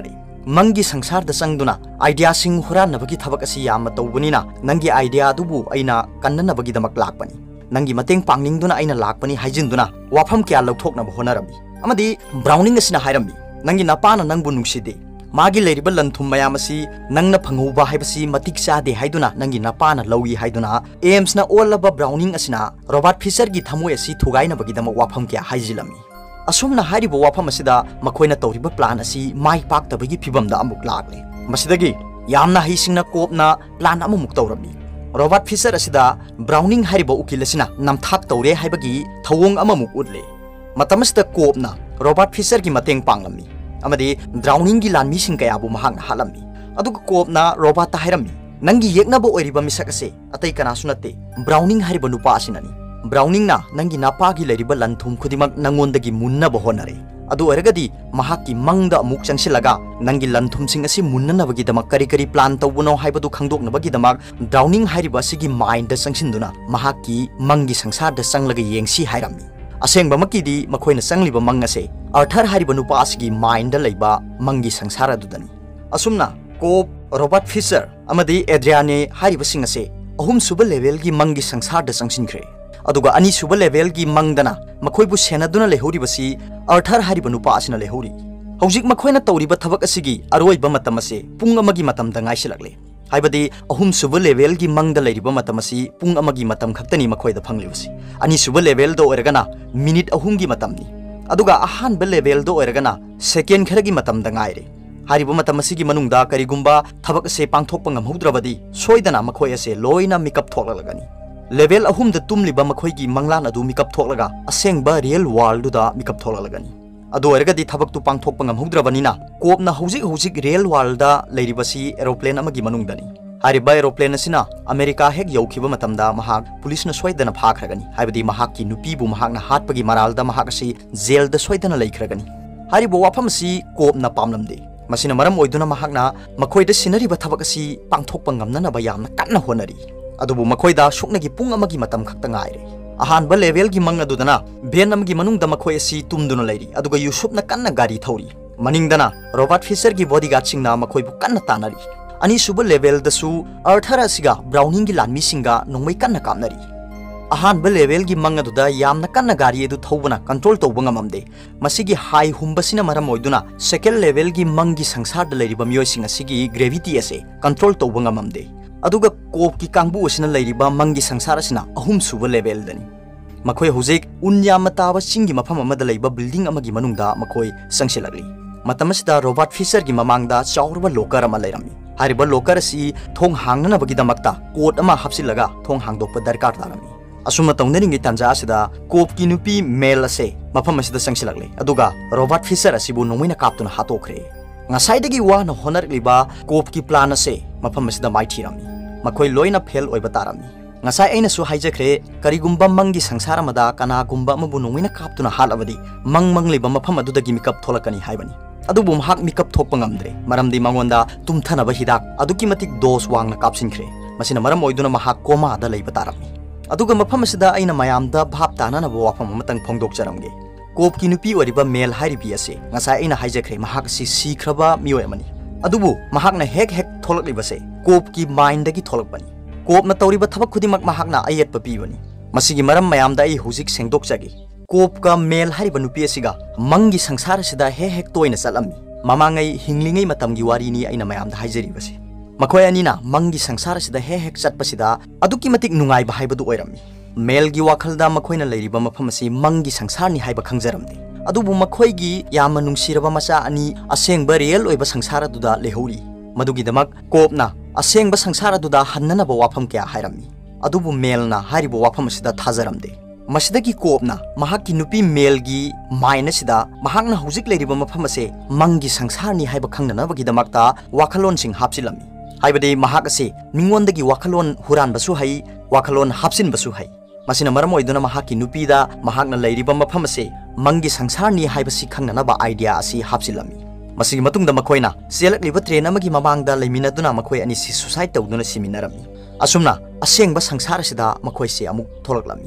मंगी संसार the संगदुना idea सिंग हुरानबगी थबक असि याम तौबनिना नंगी idea दुबु अइना कन्ननबगी दमक लाकपनि नंगी मतेंग पांगनिंगदुना अइना लाकपनि हाइजिनदुना वाफम क्या लौथोकनब होनरबि अमदि browning असिना हाइरमबि नंगी नपाना नंगबु नुंगसिदे मागी लेरिबा लंथुम मयाम असि नंगना फंगौबा हाइबसि मतिक चादे हाइदुना नंगी नपाना लौई हाइदुना एम्स ना ओलबा ब्राउनिंग असिना रोबोट फिशर गी थमोय असि थुगाइनबगी दमक वाफम क्या हाइजिलमि असुमना हारिबो वाफम असिदा मखोइना तौरिबा प्लान असि माइ पाक्तबगी फिबमदा अमुक लागले मसिदगी यामना हिसिंगना कोपना प्लान अमुक तौरमि रोबोट फिशर असिदा ब्राउनिंग हारिबो उकिल असिना नमथाक तौरे हाइबगी थवोंग अममुक उदले मतमसदा कोपना रोबोट फिशर की मतेंग पांगलमि अमदि ड्राउनिंग की लानमीसिंग कयाबु महांगना हालमि अदुग कोपना रोबोट हाइरमि नंगी येकनाबो ओइरिबा मिसक असे अतै कनासु नते ब्राउनिंग हारिबा नुपा असिनानि ब्राउनिंग ना नंगी नापागी लेरिबा लंथुम खुदिमक नंगोंदगी मुन्नबो होनरे अदु ओरगदी महाकी मंगदा अमुक चंगसिलगा नंगी लंथुमसिंग असि मुन्ननबगी दमक करी करी प्लान तौबनो हाइबदु खंगदोकनबगी दमक ड्राउनिंग हारिबा सिगी माइंड द चंगसिनदुना महाकी मंगी संसार द चंगलगा येंगसी हाइरमि असेंगबा मकीदी मखोइना चंगलिबा मंग असे अर्थर हारिबा नुपा असिगी माइंड द लैबा मंगी संसार अदुदनी असुमना कोप रोबोट फिशर अमदी एड्रियाने हारिबा सिंग असे अहुम सुबा लेवल की मंगी संसार द चंगसिनख्रे अदुगा अनी सुबा लेवल की मंगदना मखोइबु सेनदुना लेहोरिबसी अर्थर हारिबा नुपा असिना लेहोरि हौजिक मखोइना तौरिबा थबक असिगी अरोइबा मतम असे पुंग अमगी मतम द ngaisiलakले हाइबदी अहुम सुबा लेवल की मंगद लेरिबा मतम असि पुंग अमगी मतम खक्तनी मखोइदा फंगलिबसी अनी सुबा लेवल दो ओरगना मिनिट अहुम की मतमनी अदुगा अहान बा लेवल दो ओरगना सेकेंड खरगी मतम द ngaire हारिबा मतम असिगी मनुंगदा करिगुंबा थबक से पांगथोकपा ngamhudrabadi सोइदना मखोइ असे लोइना मेकअप थोकलगनी लेवल अहुम द तुमलिबा मखोइगी मंगलान अदु मेकअप थोकलगा असेंगबा रियल वर्ल्ड दुदा मेकअप थोकलगनी अदु ओरगदी थबक तु पांगथोकपा ngamhudrabaniना कोपना हौजिक हौजिक रियल वर्ल्ड दा लेरिबसी एरोप्लेन अमगी मनुंगदनी हारिबा एरोप्लेन असिना अमेरिका हेक यौखिबा मतमदा महाक पुलिसना सोइदना फाखरगनी हाइबदी महाककी नुपीबु महाकना हाटपगी मरालदा महाक असि जेलदा सोइदना लैखरगनी हारिबो वाफम असि कोपना पामलमदे मसिना मरम ओइदुना महाकना मखोइदा सिनरिबा थबक असि पांगथोकपा ngamnanaba यामना कन्ना होनरी अदुबु मखोइदा सुकनगी पुंग अमगी मतम खक्ता ngaire अहानबा लेवल की मंग अदुदना भेन अमगी मनुंगदा मखोइ असि तुमदुना लैरी अदुगा यूसुफना कन्ना गाड़ी थौरी मनिंगदना रोबोट फिशर की बॉडीगार्ड सिंगना मखोइबु कन्ना तानरी अनी सुबा लेवल दसु अर्थर असिगा ब्राउनिंग की लानमी सिंगा नोंमै कन्ना कामनरी अहानबा लेवल की मंग अदुदा यामना कन्ना गाड़ी अदु थौबना कंट्रोल तौबा ngamamde मसिगी हाई हुंबसिना मरम ओइदुना सेकेंड लेवल की मंगी संसार द लेरिबा मियोइसिंग असिगी ग्रेविटी असे कंट्रोल तौबा ngamamde अदुगा कोप की कांगबु असिना लेरिबा मंगी संसार असिना अहुम सुबा लेवल दनी मखोइ हुजिक उन्याम ताबा सिंगी मफम अमदा लेबा बिल्डिंग अमगी मनुंगदा मखोइ संगसिलगली मतमसदा रोबोट फिशर की ममांगदा चाउरबा लोकर अमा लेरमी हारिबा लोकर असि थोंग हांगनबगी दमक्ता कोट अमा हापसिलगा थोंग हांगदोकपा दरकार तारमी असुमा तौनरिंगी तंजा असिदा कोप की नुपी मेल असे मफम असिदा संगसिलगले अदुगा रोबोट फिशर असिबु नोंमैना कापतुना हातोखरे ngasai वाना होनरलिबा कोप की प्लान असे मफम असिदा माइथिरमी मखोइ लोइना फेल ओइबा तारमी ngasai aina su haijekre karigumba mangi sangsara mada kana gumba mabu nongina kaptuna halabadi mang mangliba mafam adudagi mikap tholakani haibani adubu mahak mikap thokpa ngamdre maramdi mangonda tumthana ba hidak aduki matik dos wangna kapsinkhre masina maram oiduna mahak koma da leiba tarami aduga mafam asida aina mayamda bhap tana na wafam amatang phongdok charamge kop ki nupi oriba mel hairibi ase ngasai aina haijekre mahak si sikhraba mioi amani adubu mahak na hek hek tholakliba se kop ki mind dagi tholakbani Cobb न तौरिबा थबक खुदिमक महाकना अयेत पीबनी मसिगी मरम मयामदा आई हुजिक सेंगदोक जागे कोप का mail हारिबा नुपी असिगा मंगी संसार सिदा हे हेक तोइना चलमी ममांगै हिंगलिंगै मतमगी वारीनी आइना मयामदा हाइजरिबसे मखोय अनिना मंगी संसार सिदा हे हेक चटपसिदा अदुकी मतिक नुंगाइ बा हाइबदु ओइरमी मेल गी वाखलदा मखोयना लेरिबा मफम असि मंगी संसारनी हाइबा खंगजरमदे अदुबु मखोयगी याम नुंसिरबा मचा अनि असेंगबा रियल ओइबा संसार दुदा लेहौरी मदुगिदमक कोपना असेंगबा संसार दुदा हन्ननबा वाफम क्या हाइरमी अदुबु मेलना हारिबा वाफम सिदा थाजरमदे मसिदगी कोपना महाकी नुपी मेलगी माइनसिदा महाकना हुजिक लेरिबा मफम असे मंगी संसारनी हाइबा खंगननबगिदमकता वाखलोन सिंग हापसिलमी हाइबदे महाक असे मिंगोंदगी वाखलोन हुरानबसु हाइ वाखलोन हापसिनबसु हाइ मसिना मरम ओइदुना महाकी नुपीदा महाकना लेरिबा मफम असे मंगी संसारनी हाइबसि खंगननबा आइडिया असी हापसिलमी मसिगी मतुंगदा मखोइना सेलकलिबा ट्रेन अमगी ममांगदा लेमिनादुना मखोइ अनि सि सुसाइड तौदुना सिमिनारमी असुमना असेंगबा संसार सिदा मखोइ से अमुक थोलकलमी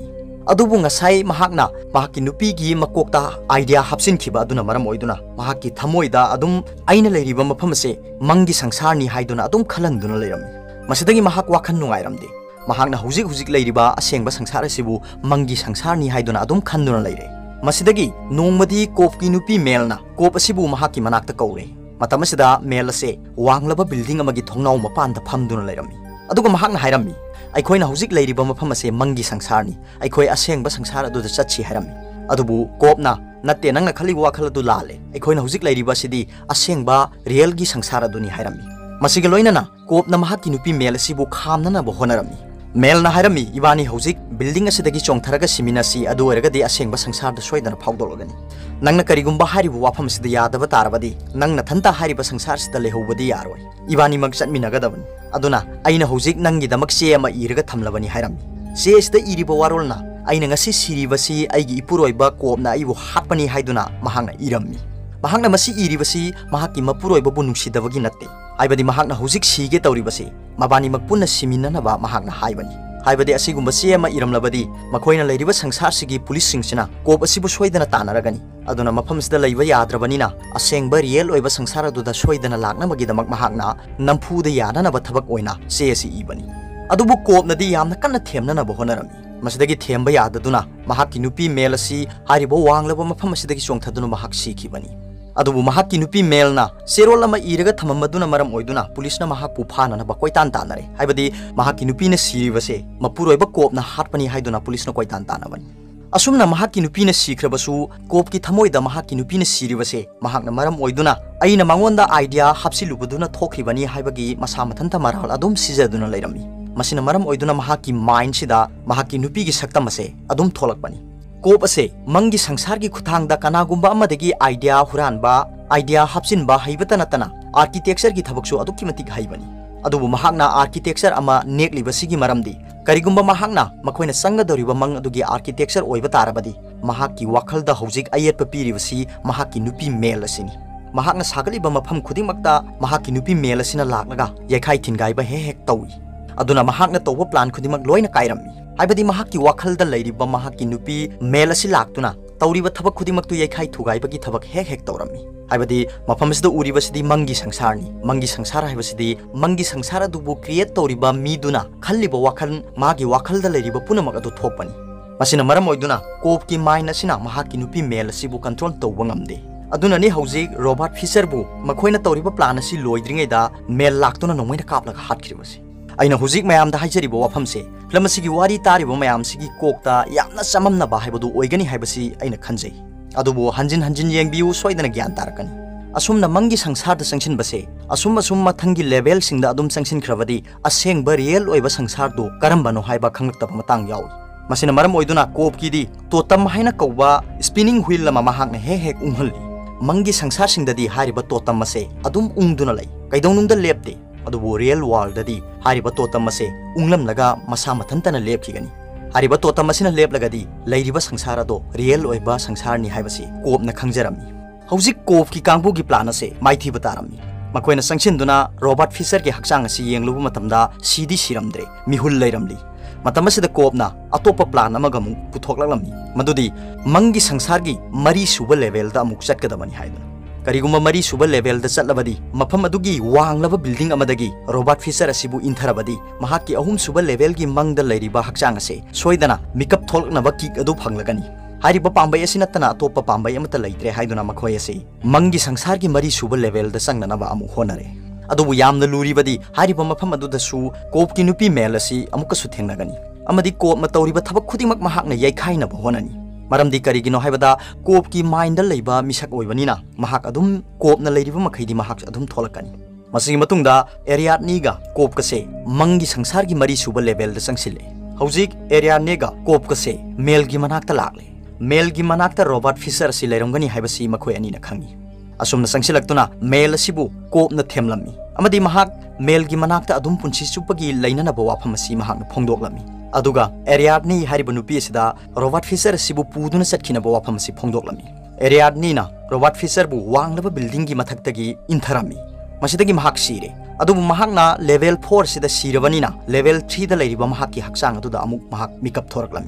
अदुबु ngasai mahakna mahaki nupi gi makokta idea hapsin khiba aduna maram oiduna mahaki thamoida adum aina leiriba mafam se mangi sangsar ni haiduna adum khalanduna leirami masidagi mahak wakhan nungairamde mahakna hujik hujik leiriba asengba sangsar asibu mangi sangsar ni haiduna adum khanduna leire masidagi nongmadi kopki nupi melna kop asibu mahaki manakta kaure matamasida mel ase wanglaba building amagi thongnau mapanda phamduna leirami aduga mahakna hairami ꯑꯩꯈꯣꯏꯅ ꯍꯧꯖꯤꯛ ꯂꯩꯔꯤꯕ ꯃꯐꯝ ꯑꯁꯤ ꯃꯪꯒꯤ ꯁꯪꯁꯥꯔꯅꯤ ꯑꯩꯈꯣꯏ ꯑꯁꯦꯡꯕ ꯁꯪꯁꯥꯔ ꯑꯗꯨꯗ ꯆꯠꯁꯤ ꯍꯥꯏꯔꯝꯃꯤ ꯑꯗꯨꯕꯨ ꯀꯣꯞꯅ ꯅꯠꯇꯦ ꯅꯪꯅ ꯈꯜꯂꯤꯕ ꯋꯥꯈꯜ ꯑꯗꯨ ꯂꯥꯜꯂꯦ ꯑꯩꯈꯣꯏꯅ ꯍꯧꯖꯤꯛ ꯂꯩꯔꯤꯕ ꯑꯁꯤꯗꯤ ꯑꯁꯦꯡꯕ ꯔꯤꯌꯦꯜꯒꯤ ꯁꯪꯁꯥꯔ ꯑꯗꯨꯅꯤ ꯍꯥꯏꯔꯝꯃꯤ ꯃꯁꯤꯒ ꯂꯣꯏꯅꯅ ꯀꯣꯞꯅ ꯃꯍꯥꯛꯀꯤ ꯅꯨꯄꯤ ꯃꯦꯜ ꯑꯁꯤꯕꯨ ꯈꯥꯝꯅꯅꯕ ꯍꯣꯠꯅꯔꯝꯃꯤ ꯃꯦꯜꯅ ꯍꯥꯏꯔꯝꯃꯤ ꯏꯕꯥꯅꯤ ꯍꯧꯖꯤꯛ ꯕꯤꯜꯗꯤꯡ ꯑꯁꯤꯗꯒꯤ ꯆꯣꯡꯊꯔꯒ ꯁꯤꯃꯤꯟꯅꯁꯤ ꯑꯗꯨ ꯑꯣꯏꯔꯒꯗꯤ ꯑꯁꯦꯡꯕ ꯁꯪꯁꯥꯔꯗ ꯁꯣꯏꯗꯅ ꯐꯥꯎꯗꯣꯛꯂꯒꯅꯤ ꯅꯪꯅ ꯀꯔꯤꯒꯨꯝꯕ ꯍꯥꯏꯔꯤꯕ ꯋꯥꯐꯝ ꯑꯁꯤꯗ ꯌꯥꯗꯕ ꯇꯥꯔꯕꯗꯤ ꯅꯪꯅ ꯊꯟꯇ ꯍꯥꯏꯔꯤꯕ ꯁꯪꯁꯥꯔꯁꯤꯗ ꯂꯩꯍꯧꯕꯗꯤ ꯌꯥꯔꯣꯏ ꯏꯕꯥꯅꯤꯃꯛ ꯆꯠꯃꯤꯟꯅꯒꯗꯕꯅꯤ ꯑꯗꯨꯅ ꯑꯩꯅ ꯍꯧꯖꯤꯛ ꯅꯪꯒꯤꯗꯃꯛ ꯆꯦ ꯑꯃ ꯏꯔꯒ ꯊꯝꯂꯕꯅꯤ ꯍꯥꯏꯔꯝꯃꯤ ꯆꯦ ꯑꯁꯤꯗ ꯏꯔꯤꯕ ꯋꯥꯔꯣꯜꯅ ꯑꯩꯅ ꯉꯁꯤ ꯁꯤꯔꯤꯕꯁꯤ ꯑꯩꯒꯤ ꯏꯄꯨꯔꯣꯏꯕ ꯀꯣꯞꯅ ꯑꯩꯕꯨ ꯍꯥꯠꯄꯅꯤ ꯍꯥꯏꯗꯨꯅ ꯃꯍꯥꯛꯅ ꯏꯔꯝꯃꯤ ꯃꯍꯥꯛꯅ ꯃꯁꯤ ꯏꯔꯤꯕꯁꯤ ꯃꯍꯥꯛꯀꯤ ꯃꯄꯨꯔꯣꯏꯕꯕꯨ ꯅꯨꯡꯁꯤꯗꯕꯒꯤ ꯅꯠꯇꯦ ꯍꯥꯏꯕꯗꯤ ꯃꯍꯥꯛꯅ ꯍꯧꯖꯤꯛ ꯁꯤꯒꯦ ꯇꯧꯔꯤꯕꯁꯤ ꯃꯕꯥꯅꯤꯃꯛ ꯄꯨꯟꯅ ꯁꯤꯃꯤꯟꯅꯅꯕ ꯃꯍꯥꯛꯅ ꯍꯥꯏꯕꯅꯤ ꯍꯥꯏꯕꯗꯤ ꯑꯁꯤꯒꯨꯝꯕ ꯆꯦ ꯑꯃ ꯏꯔꯝꯂꯕꯗꯤ ꯃꯈꯣꯏꯅ ꯂꯩꯔꯤꯕ ꯁꯪꯁꯥꯔꯁꯤꯒꯤ ꯄꯨꯂꯤꯁꯁꯤꯡꯁꯤꯅ ꯀꯣꯞ ꯑꯁꯤꯕꯨ ꯁꯣꯏꯗꯅ ꯇꯥꯟꯅꯔꯒꯅꯤ ꯑꯗꯨꯅ ꯃꯐꯝꯁꯤꯗ ꯂꯩꯕ ꯌꯥꯗ꯭ꯔꯕꯅꯤꯅ ꯑꯁꯦꯡꯕ ꯔꯤꯌꯦꯜ ꯑꯣꯏꯕ ꯁꯪꯁꯥꯔ ꯑꯗꯨꯗ ꯁꯣꯏꯗꯅ ꯂꯥꯛꯅꯕꯒꯤꯗꯃꯛ ꯃꯍꯥꯛꯅ ꯅꯝꯐꯨꯗ ꯌꯥꯅꯅꯕ ꯊꯕꯛ ꯑꯣꯏꯅ ꯆꯦ ꯑꯁꯤ ꯏꯕꯅꯤ ꯑꯗꯨꯕꯨ ꯀꯣꯞꯅꯗꯤ ꯌꯥꯝꯅ ꯀꯟꯅ ꯊꯦꯝꯅꯅꯕ ꯍꯣꯠꯅꯔꯝꯃꯤ ꯃꯁꯤꯗꯒꯤ ꯊꯦꯝꯕ ꯌꯥꯗꯗꯨꯅ ꯃꯍꯥꯛꯀꯤ ꯅꯨꯄꯤ ꯃꯦꯜ ꯑꯁꯤ ꯍꯥꯏꯔꯤꯕ ꯋꯥꯡꯂꯕ ꯃꯐꯝ ꯑꯁꯤꯗꯒꯤ ꯆꯣꯡꯊꯗꯨꯅ ꯃꯍꯥꯛ ꯁꯤꯈꯤꯕꯅꯤ ꯑꯗꯨꯕꯨ ꯃꯍꯥꯛꯀꯤ ꯅꯨꯄꯤ ꯃꯦꯜꯅ ꯆꯦꯔꯣꯜ ꯑꯃ ꯏꯔꯒ ꯊꯝꯃꯝꯕꯗꯨꯅ ꯃꯔꯝ ꯑꯣꯏꯗꯨꯅ ꯄꯨꯂꯤꯁꯅ ꯃꯍꯥꯛꯄꯨ ꯐꯥꯅꯅꯕ ꯀꯣꯏꯇꯥꯟ ꯇꯥꯟꯅꯔꯦ ꯍꯥꯏꯕꯗꯤ ꯃꯍꯥꯛꯀꯤ ꯅꯨꯄꯤꯅ ꯁꯤꯔꯤꯕꯁꯦ ꯃꯄꯨꯔꯣꯏꯕ ꯀꯣꯞꯅ ꯍꯥꯠꯄꯅꯤ ꯍꯥꯏꯗꯨꯅ ꯄꯨꯂꯤꯁꯅ ꯀꯣꯏꯇꯥꯟ ꯇꯥꯟꯅꯕꯅꯤ ꯑꯁꯨꯝꯅ ꯃꯍꯥꯛꯀꯤ ꯅꯨꯄꯤꯅ ꯁꯤꯈ꯭ꯔꯕꯁꯨ ꯀꯣꯞꯀꯤ ꯊꯃꯣꯏꯗ ꯃꯍꯥꯛꯀꯤ ꯅꯨꯄꯤꯅ ꯁꯤꯔꯤꯕꯁꯦ ꯃꯍꯥꯛꯅ ꯃꯔꯝ ꯑꯣꯏꯗꯨꯅ ꯑꯩꯅ ꯃꯉꯣꯟꯗ ꯑꯥꯏꯗꯤꯌꯥ ꯍꯥꯞꯆꯤꯜꯂꯨꯕꯗꯨꯅ ꯊꯣꯛꯈꯤꯕꯅꯤ ꯍꯥꯏꯕꯒꯤ ꯃꯁꯥ ꯃꯊꯟꯇ ꯃꯔꯥꯜ ꯑꯗꯨꯝ ꯁꯤꯖꯗꯨꯅ ꯂꯩꯔꯝꯃꯤ ꯃꯁꯤꯅ ꯃꯔꯝ ꯑꯣꯏꯗꯨꯅ ꯃꯍꯥꯛꯀꯤ ꯃꯥꯏꯟꯁꯤꯗ ꯃꯍꯥꯛꯀꯤ ꯅꯨꯄꯤꯒꯤ ꯁꯛꯇꯝ ꯑꯁꯦ ꯑꯗꯨꯝ ꯊꯣꯛꯂꯛꯄꯅꯤ ꯀꯣꯞ ꯑꯁꯦ ꯃꯪꯒꯤ ꯁꯪꯁꯥꯔꯒꯤ ꯈꯨꯊꯥꯡꯗ ꯀꯅꯥꯒꯨꯝꯕ ꯑꯃꯗꯒꯤ ꯑꯥꯏꯗꯤꯌꯥ ꯍꯨꯔꯥꯟꯕ ꯑꯥꯏꯗꯤꯌꯥ ꯍꯥꯞꯆꯤꯟꯕ ꯍꯩꯕꯇ ꯅꯠꯇꯅ ꯑꯥꯔꯀꯤꯇꯦꯛꯆꯔꯒꯤ ꯊꯕꯛꯁꯨ ꯑꯗꯨꯛꯀꯤ ꯃꯇꯤꯛ ꯍꯩꯕꯅꯤ ꯑꯗꯨꯕꯨ ꯃꯍꯥꯛꯅ ꯑꯥꯔꯀꯤꯇꯦꯛꯆꯔ ꯑꯃ ꯅꯦꯛꯂꯤꯕꯁꯤꯒꯤ ꯃꯔꯝꯗꯤ ꯀꯔꯤꯒꯨꯝꯕ ꯃꯍꯥꯛꯅ ꯃꯈꯣꯏꯅ ꯆꯪꯒꯗꯧꯔꯤꯕ ꯃꯪ ꯑꯗꯨꯒꯤ ꯑꯥꯔꯀꯤꯇꯦꯛꯆꯔ ꯑꯣꯏꯕ ꯇꯥꯔꯕꯗꯤ ꯃꯍꯥꯛꯀꯤ ꯋꯥꯈꯜꯗ ꯍꯧꯖꯤꯛ ꯑꯌꯦꯠꯄ ꯄꯤꯔꯤꯕꯁꯤ ꯃꯍꯥꯛꯀꯤ ꯅꯨꯄꯤ ꯃꯦꯜ ꯑꯁꯤꯅꯤ ꯃꯍꯥꯛꯅ ꯁꯥꯒꯠꯂꯤꯕ ꯃꯐꯝ ꯈꯨꯗꯤꯡꯃꯛꯇ ꯃꯍꯥꯛꯀꯤ ꯅꯨꯄꯤ ꯃꯦꯜ ꯑꯁꯤꯅ ꯂꯥꯛꯂꯒ ꯌꯩꯈꯥꯏ ꯊꯤꯟꯒꯥꯏꯕ ꯍꯦꯛ ꯍꯦꯛ ꯇꯧꯏ ꯑꯗꯨꯅ ꯃꯍꯥꯛꯅ ꯇꯧꯕ ꯄ꯭ꯂꯥꯟ ꯈꯨꯗꯤꯡꯃꯛ ꯂꯣꯏꯅ ꯀꯥꯏꯔꯝꯃꯤ ꯍꯥꯏꯕꯗꯤ ꯃꯍꯥꯛꯀꯤ ꯋꯥꯈꯜꯗ ꯂꯩꯔꯤꯕ ꯃꯍꯥꯛꯀꯤ ꯅꯨꯄꯤ ꯃꯦꯜ ꯑꯁꯤ ꯂꯥꯛꯇꯨꯅ ꯇꯧꯔꯤꯕ ꯊꯕꯛ ꯈꯨꯗꯤꯡꯃꯛꯇꯨ ꯌꯩꯈꯥꯏ ꯊꯨꯒꯥꯏꯕꯒꯤ ꯊꯕꯛ ꯍꯦꯛ ꯍꯦꯛ ꯇꯧꯔꯝꯃꯤ ꯍꯥꯏꯕꯗꯤ ꯃꯐꯝ ꯑꯁꯤꯗ ꯎꯔꯤꯕꯁꯤꯗꯤ ꯃꯪꯒꯤ ꯁꯪꯁꯥꯔꯅꯤ ꯃꯪꯒꯤ ꯁꯪꯁꯥꯔ ꯍꯥꯏꯕꯁꯤꯗꯤ ꯃꯪꯒꯤ ꯁꯪꯁꯥꯔ ꯑꯗꯨꯕꯨ ꯀ꯭रिꯌꯦꯠ ꯇꯧꯔꯤꯕ ꯃꯤꯗꯨꯅ ꯈꯜꯂꯤꯕ ꯋꯥꯈꯜ ꯃꯥꯒꯤ ꯋꯥꯈꯜꯗ ꯂꯩꯔꯤꯕ ꯄꯨꯝꯅꯃꯛ ꯑꯗꯨ ꯊꯣꯛꯄꯅꯤ ꯃꯁꯤꯅ ꯃꯔꯝ ꯑꯣꯏꯗꯨꯅ ꯀꯣꯞꯀꯤ ꯃꯥꯏꯟ ꯑꯁꯤꯅ ꯃꯍꯥꯛꯀꯤ ꯅꯨꯄꯤ ꯃꯦꯜ ꯑꯁꯤꯕꯨ ꯀꯟꯇ꯭ꯔꯣꯜ ꯇꯧꯕ ꯉꯝꯗꯦ ꯑꯗꯨꯅꯅꯤ ꯍꯧꯖꯤꯛ ꯔꯣꯕꯥꯔꯠ ꯐꯤꯁꯔꯕꯨ ꯃꯈꯣꯏꯅ ꯇꯧꯔꯤꯕ ꯄ꯭ꯂꯥꯟ ꯑꯁꯤ ꯂꯣꯏꯗ꯭ꯔꯤꯉꯩꯗ ꯃꯦꯜ ꯂꯥꯛꯇꯨꯅ ꯅꯣꯡꯃꯩꯅ ꯀꯥꯞꯂꯒ ꯍꯥꯠꯈꯤꯕꯁꯤ ꯑꯩꯅ ꯍꯧꯖꯤꯛ ꯃꯌꯥꯝꯗ ꯍꯥꯏꯖꯔꯤꯕ ꯋꯥꯐꯝꯁꯦ ꯐꯤꯂꯝ ꯑꯁꯤꯒꯤ ꯋꯥꯔꯤ ꯇꯥꯔꯤꯕ ꯃꯌꯥꯝꯁꯤꯒꯤ ꯀꯣꯛꯇ ꯌꯥꯝꯅ ꯆꯃꯝꯅꯕ ꯍꯥꯏꯕꯗꯨ ꯑꯣꯏꯒꯅꯤ ꯍꯥꯏꯕꯁꯤ ꯑꯩꯅ ꯈꯟꯖꯩ ꯑꯗꯨꯕꯨ ꯍꯟꯖꯤꯟ ꯍꯟꯖꯤꯟ ꯌꯦꯡꯕꯤꯌꯨ ꯁꯣꯏꯗꯅ ꯒ꯭ꯌꯥꯟ ꯇꯥꯔꯛꯀꯅꯤ ꯑꯁꯨꯝꯅ ꯃꯪꯒꯤ ꯁꯪꯁꯥꯔꯗ ꯆꯪꯁꯤꯟꯕꯁꯦ ꯑꯁꯨꯝ ꯑꯁꯨꯝ ꯃꯊꯪꯒꯤ ꯂꯦꯚꯦꯜꯁꯤꯡꯗ ꯑꯗꯨꯝ ꯆꯪꯁꯤꯟꯈ꯭ꯔꯕꯗꯤ ꯑꯁꯦꯡꯕ ꯔꯤꯌꯦꯜ ꯑꯣꯏꯕ ꯁꯪꯁꯥꯔꯗꯨ ꯀꯔꯝꯕꯅꯣ ꯍꯥꯏꯕ ꯈꯪꯂꯛꯇꯕ ꯃꯇꯥꯡ ꯌꯥꯎꯏ ꯃꯁꯤꯅ ꯃꯔꯝ ꯑꯣꯏꯗꯨꯅ ꯀꯣꯞꯀꯤꯗꯤ ꯇꯣꯇꯝ ꯍꯥꯏꯅ ꯀꯧꯕ ꯁ꯭ꯄꯤꯅꯤꯡ ꯍꯨꯏꯜ ꯑꯃ ꯃꯍꯥꯛꯅ ꯍꯦꯛ ꯍꯦꯛ ꯎꯪꯍꯜꯂꯤ ꯃꯪꯒꯤ ꯁꯪꯁꯥꯔꯁꯤꯡꯗꯗꯤ ꯍꯥꯏꯔꯤꯕ ꯇꯣꯇꯝ ꯑꯁꯦ ꯑꯗꯨꯝ ꯎꯪꯗꯨꯅ ꯂꯩ ꯀꯩꯗꯧꯅꯨꯡꯗ ꯂꯦꯞꯇꯦ ꯑꯗꯨꯕꯨ ꯔꯤꯌꯦꯜ ꯋꯥꯔꯜꯗꯗꯤ ꯍꯥꯏꯔꯤꯕ ꯇꯣꯇꯝ ꯑꯁꯦ ꯎꯪꯂꯝꯂꯒ ꯃꯁꯥ ꯃꯊꯟꯇꯅ ꯂꯦꯞꯈꯤꯒꯅꯤ ꯍꯥꯏꯔꯤꯕ ꯇꯣꯇꯝ ꯑꯁꯤꯅ ꯂꯦꯞꯂꯒꯗꯤ ꯂꯩꯔꯤꯕ ꯁꯪꯁꯥꯔ ꯑꯗꯣ ꯔꯤꯌꯦꯜ ꯑꯣꯏꯕ ꯁꯪꯁꯥꯔꯅꯤ ꯍꯥꯏꯕꯁꯤ ꯀꯣꯞꯅ ꯈꯪꯖꯔꯝꯃꯤ ꯍꯧꯖꯤꯛ ꯀꯣꯞꯀꯤ ꯀꯥꯡꯕꯨꯒꯤ ꯄ꯭ꯂꯥꯟ ꯑꯁꯦ ꯃꯥꯏꯊꯤꯕ ꯇꯥꯔꯝꯃꯤ ꯃꯈꯣꯏꯅ ꯆꯪꯁꯤꯟꯗꯨꯅ ꯔꯣꯕꯥꯔꯠ ꯐꯤꯁꯔꯒꯤ ꯍꯛꯆꯥꯡ ꯑꯁꯤ ꯌꯦꯡꯂꯨꯕ ꯃꯇꯝꯗ ꯁꯤꯗꯤ ꯁꯤꯔꯝꯗ꯭ꯔꯦ ꯃꯤꯍꯨꯜ ꯂꯩꯔꯝꯂꯤ ꯃꯇꯝ ꯑꯁꯤꯗ ꯀꯣꯞꯅ ꯑꯇꯣꯞꯄ ꯄ꯭ꯂꯥꯟ ꯑꯃꯒ ꯑꯃꯨꯛ ꯄꯨꯊꯣꯛꯂꯛꯂꯝꯃꯤ ꯃꯗꯨꯗꯤ ꯃꯪꯒꯤ ꯁꯪꯁꯥꯔꯒꯤ ꯃꯔꯤ ꯁꯨꯕ ꯂꯦꯚꯦꯜꯗ ꯑꯃꯨꯛ ꯆꯠꯀꯗꯕꯅꯤ ꯍꯥꯏꯗꯨꯅ ꯀꯔꯤꯒꯨꯝꯕ ꯃꯔꯤ ꯁꯨꯕ ꯂꯦꯚꯦꯜꯗ ꯆꯠꯂꯕꯗꯤ ꯃꯐꯝ ꯑꯗꯨꯒꯤ ꯋꯥꯡꯂꯕ ꯕꯤꯜꯗꯤꯡ ꯑꯃꯗꯒꯤ ꯔꯣꯕꯥꯔꯠ ꯐꯤꯁꯔ ꯑꯁꯤꯕꯨ ꯏꯟꯊꯔꯕꯗꯤ ꯃꯍꯥꯛꯀꯤ ꯑꯍꯨꯝ ꯁꯨꯕ ꯂꯦꯚꯦꯜꯒꯤ ꯃꯪꯗ ꯂꯩꯔꯤꯕ ꯍꯛꯆꯥꯡ ꯑꯁꯦ ꯁꯣꯏꯗꯅ ꯃꯤꯀꯞ ꯊꯣꯛꯂꯛꯅꯕ ꯀꯤꯛ ꯑꯗꯨ ꯐꯪꯂꯒꯅꯤ ꯍꯥꯏꯔꯤꯕ ꯄꯥꯝꯕꯩ ꯑꯁꯤ ꯅꯠꯇꯅ ꯑꯇꯣꯞꯄ ꯄꯥꯝꯕꯩ ꯑꯃꯠꯇ ꯂꯩꯇ꯭ꯔꯦ ꯍꯥꯏꯗꯨꯅ ꯃꯈꯣꯏ ꯑꯁꯤ ꯃꯪꯒꯤ ꯁꯪꯁꯥꯔꯒꯤ ꯃꯔꯤ ꯁꯨꯕ ꯂꯦꯚꯦꯜꯗ ꯆꯪꯅꯅꯕ ꯑꯃꯨꯛ ꯍꯣꯠꯅꯔꯦ ꯑꯗꯨꯕꯨ ꯌꯥꯝꯅ ꯂꯨꯔꯤꯕꯗꯤ ꯍꯥꯏꯔꯤꯕ ꯃꯐꯝ ꯑꯗꯨꯗꯁꯨ ꯀꯣꯞꯀꯤ ꯅꯨꯄꯤ ꯃꯦꯜ ꯑꯁꯤ ꯑꯃꯨꯛꯀꯁꯨ ꯊꯦꯡꯅꯒꯅꯤ ꯑꯃꯗꯤ ꯀꯣꯞꯅ ꯇꯧꯔꯤꯕ ꯊꯕꯛ ꯈꯨꯗꯤꯡꯃꯛ ꯃꯍꯥꯛꯅ ꯌꯩꯈꯥꯏꯅꯕ ꯍꯣꯠꯅꯅꯤ ꯃꯔꯝꯗꯤ ꯀꯔꯤꯒꯤꯅꯣ ꯍꯥꯏꯕꯗ ꯀꯣꯞꯀꯤ ꯃꯥꯏꯟꯗ ꯂꯩꯕ ꯃꯤꯁꯛ ꯑꯣꯏꯕꯅꯤꯅ ꯃꯍꯥꯛ ꯑꯗꯨꯝ ꯀꯣꯞꯅ ꯂꯩꯔꯤꯕ ꯃꯈꯩꯗꯤ ꯃꯍꯥꯛ ꯑꯗꯨꯝ ꯊꯣꯛꯂꯛꯀꯅꯤ ꯃꯁꯤꯒꯤ ꯃꯇꯨꯡꯗ ꯑꯦꯔꯤꯌꯥꯗꯅꯤꯒ ꯀꯣꯞꯀꯁꯦ ꯃꯪꯒꯤ ꯁꯪꯁꯥꯔꯒꯤ ꯃꯔꯤ ꯁꯨꯕ ꯂꯦꯚꯦꯜꯗ ꯆꯪꯁꯤꯜꯂꯦ ꯍꯧꯖꯤꯛ ꯑꯦꯔꯤꯌꯥꯗꯅꯤꯒ ꯀꯣꯞꯀꯁꯦ ꯃꯦꯜꯒꯤ ꯃꯅꯥꯛꯇ ꯂꯥꯛꯂꯦ ꯃꯦꯜꯒꯤ ꯃꯅꯥꯛꯇ ꯔꯣꯕꯥꯔꯠ ꯐꯤꯁꯔ ꯑꯁꯤ ꯂꯩꯔꯝꯒꯅꯤ ꯍꯥꯏꯕꯁꯤ ꯃꯈꯣꯏ ꯑꯅꯤꯅ ꯈꯪꯉꯤ ꯑꯁꯨꯝꯅ ꯆꯪꯁꯤꯜꯂꯛꯇꯨꯅ ꯃꯦꯜ ꯑꯁꯤꯕꯨ ꯀꯣꯞꯅ ꯊꯦꯝꯂꯝꯃꯤ ꯑꯃꯗꯤ ꯃꯍꯥꯛ ꯃꯦꯜꯒꯤ ꯃꯅꯥꯛꯇ ꯑꯗꯨꯝ ꯄꯨꯟꯁꯤ ꯆꯨꯞꯄꯒꯤ ꯂꯩꯅꯅꯕ ꯋꯥꯐꯝ ꯑꯁꯤ ꯃꯍꯥꯛꯅ ꯐꯣꯡꯗꯣꯛꯂꯝꯃꯤ ꯑꯗꯨꯒ ꯑꯦꯔꯤꯌꯥꯗꯅꯤ ꯍꯥꯏꯔꯤꯕ ꯅꯨꯄꯤ ꯑꯁꯤꯗ ꯔꯣꯕꯥꯔꯠ ꯐꯤꯁꯔ ꯑꯁꯤꯕꯨ ꯄꯨꯗꯨꯅ ꯆꯠꯈꯤꯅꯕ ꯋꯥꯐꯝ ꯑꯁꯤ ꯐꯣꯡꯗꯣꯛꯂꯝꯃꯤ ꯑꯦꯔꯤꯌꯥꯗꯅꯤꯅ ꯔꯣꯕꯥꯔꯠ ꯐꯤꯁꯔꯕꯨ ꯋꯥꯡꯂꯕ ꯕꯤꯜꯗꯤꯡꯒꯤ ꯃꯊꯛꯇꯒꯤ ꯏꯟꯊꯔꯝꯃꯤ ꯃꯁꯤꯗꯒꯤ ꯃꯍꯥꯛ ꯁꯤꯔꯦ ꯑꯗꯨꯕꯨ ꯃꯍꯥꯛꯅ ꯂꯦꯚꯦꯜ ꯐꯣꯔ ꯁꯤꯗ ꯁꯤꯔꯕꯅꯤꯅ ꯂꯦꯚꯦꯜ ꯊ꯭ꯔꯤꯗ ꯂꯩꯔꯤꯕ ꯃꯍꯥꯛꯀꯤ ꯍꯛꯆꯥꯡ ꯑꯗꯨꯗ ꯑꯃꯨꯛ ꯃꯍꯥꯛ ꯃꯤꯀꯞ ꯊꯣꯔꯛꯂꯝꯃꯤ